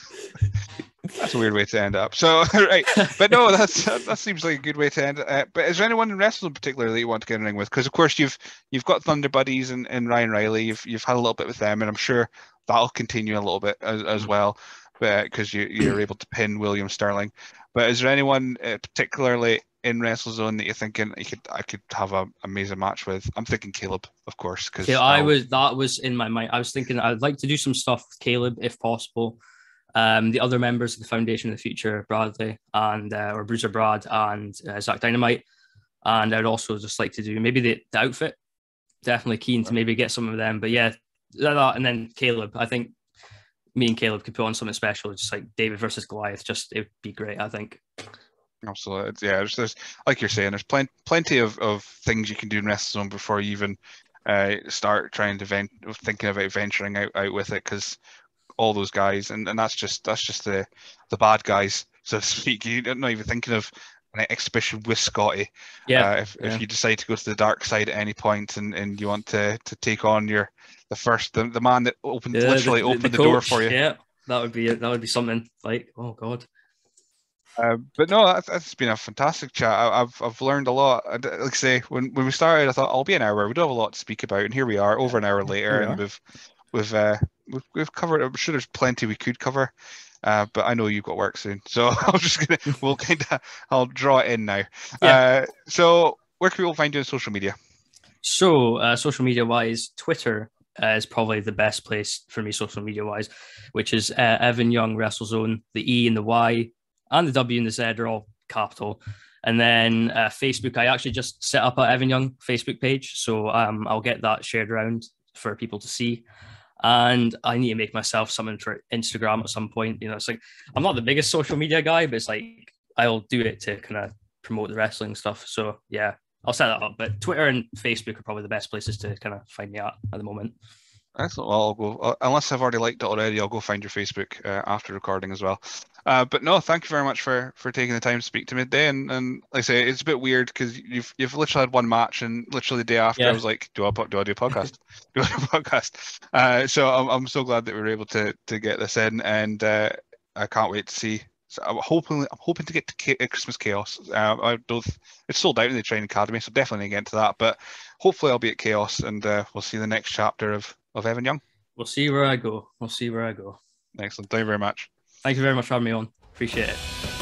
S2: that's a weird way to end up. So right, but no, that's that seems like a good way to end it. Uh, but is there anyone in wrestling in particular that you want to get in the ring with? Because of course you've you've got Thunder Buddies and, and Ryan Riley. You've you've had a little bit with them, and I'm sure that'll continue a little bit as, as well, because you you're able to pin William Sterling. But is there anyone uh, particularly in WrestleZone that you're thinking you could I could have an amazing match with? I'm thinking Caleb, of course, because
S3: yeah, I was that was in my mind. I was thinking I'd like to do some stuff with Caleb if possible. Um, the other members of the Foundation of the Future, Bradley and uh, or Bruiser Brad and uh, Zach Dynamite, and I'd also just like to do maybe the, the outfit. Definitely keen to maybe get some of them, but yeah, that, and then Caleb. I think me and Caleb could put on something special, just like David versus Goliath. Just it would be great, I think.
S2: Absolutely, yeah. There's, there's like you're saying, there's plenty plenty of, of things you can do in WrestleZone before you even uh, start trying to vent, thinking about venturing out, out with it, because all those guys, and, and that's just that's just the the bad guys, so to speak. You're not even thinking of an exhibition with Scotty.
S3: Yeah.
S2: Uh, if
S3: yeah.
S2: if you decide to go to the dark side at any point, and, and you want to to take on your the first the, the man that opened
S3: Yeah,
S2: literally
S3: the, the,
S2: opened
S3: the
S2: the,
S3: coach,
S2: door for you.
S3: Yeah, that would be that would be something like, oh god.
S2: Uh, but no, that's, that's been a fantastic chat. I, I've I've learned a lot. Like I say, when when we started, I thought I'll be an hour. We don't have a lot to speak about, and here we are, over an hour later,
S3: we
S2: and
S3: are.
S2: we've we've uh, we've we've covered. I'm sure there's plenty we could cover, uh, but I know you've got work soon, so I'm just gonna we'll kind of I'll draw it in now.
S3: Yeah.
S2: Uh, so where can people find you on social media?
S3: So uh, social media wise, Twitter uh, is probably the best place for me social media wise, which is uh, Evan Young WrestleZone. The E and the Y and the W and the Z are all capital. And then uh, Facebook, I actually just set up a Evan Young Facebook page, so um, I'll get that shared around for people to see. And I need to make myself something for Instagram at some point. You know, it's like I'm not the biggest social media guy, but it's like I'll do it to kind of promote the wrestling stuff. So yeah, I'll set that up. But Twitter and Facebook are probably the best places to kind of find me at at the moment.
S2: Excellent. Well, I'll go, uh, unless I've already liked it already, I'll go find your Facebook uh, after recording as well. Uh, but no, thank you very much for for taking the time to speak to me today. And, and like I say, it's a bit weird because you've you've literally had one match, and literally the day after,
S3: Yeah.
S2: I was like, do I do I do a podcast? do I do a podcast? Uh, so I'm I'm so glad that we were able to to get this in, and uh, I can't wait to see. So I'm hoping I'm hoping to get to Christmas Chaos. Uh, I don't. It's sold out in the Training Academy, so definitely get into that. But hopefully, I'll be at Chaos, and uh, we'll see the next chapter of of Evan Young.
S3: We'll see where I go. We'll see where I go.
S2: Excellent. Thank you very much.
S3: Thank you very much for having me on. Appreciate it.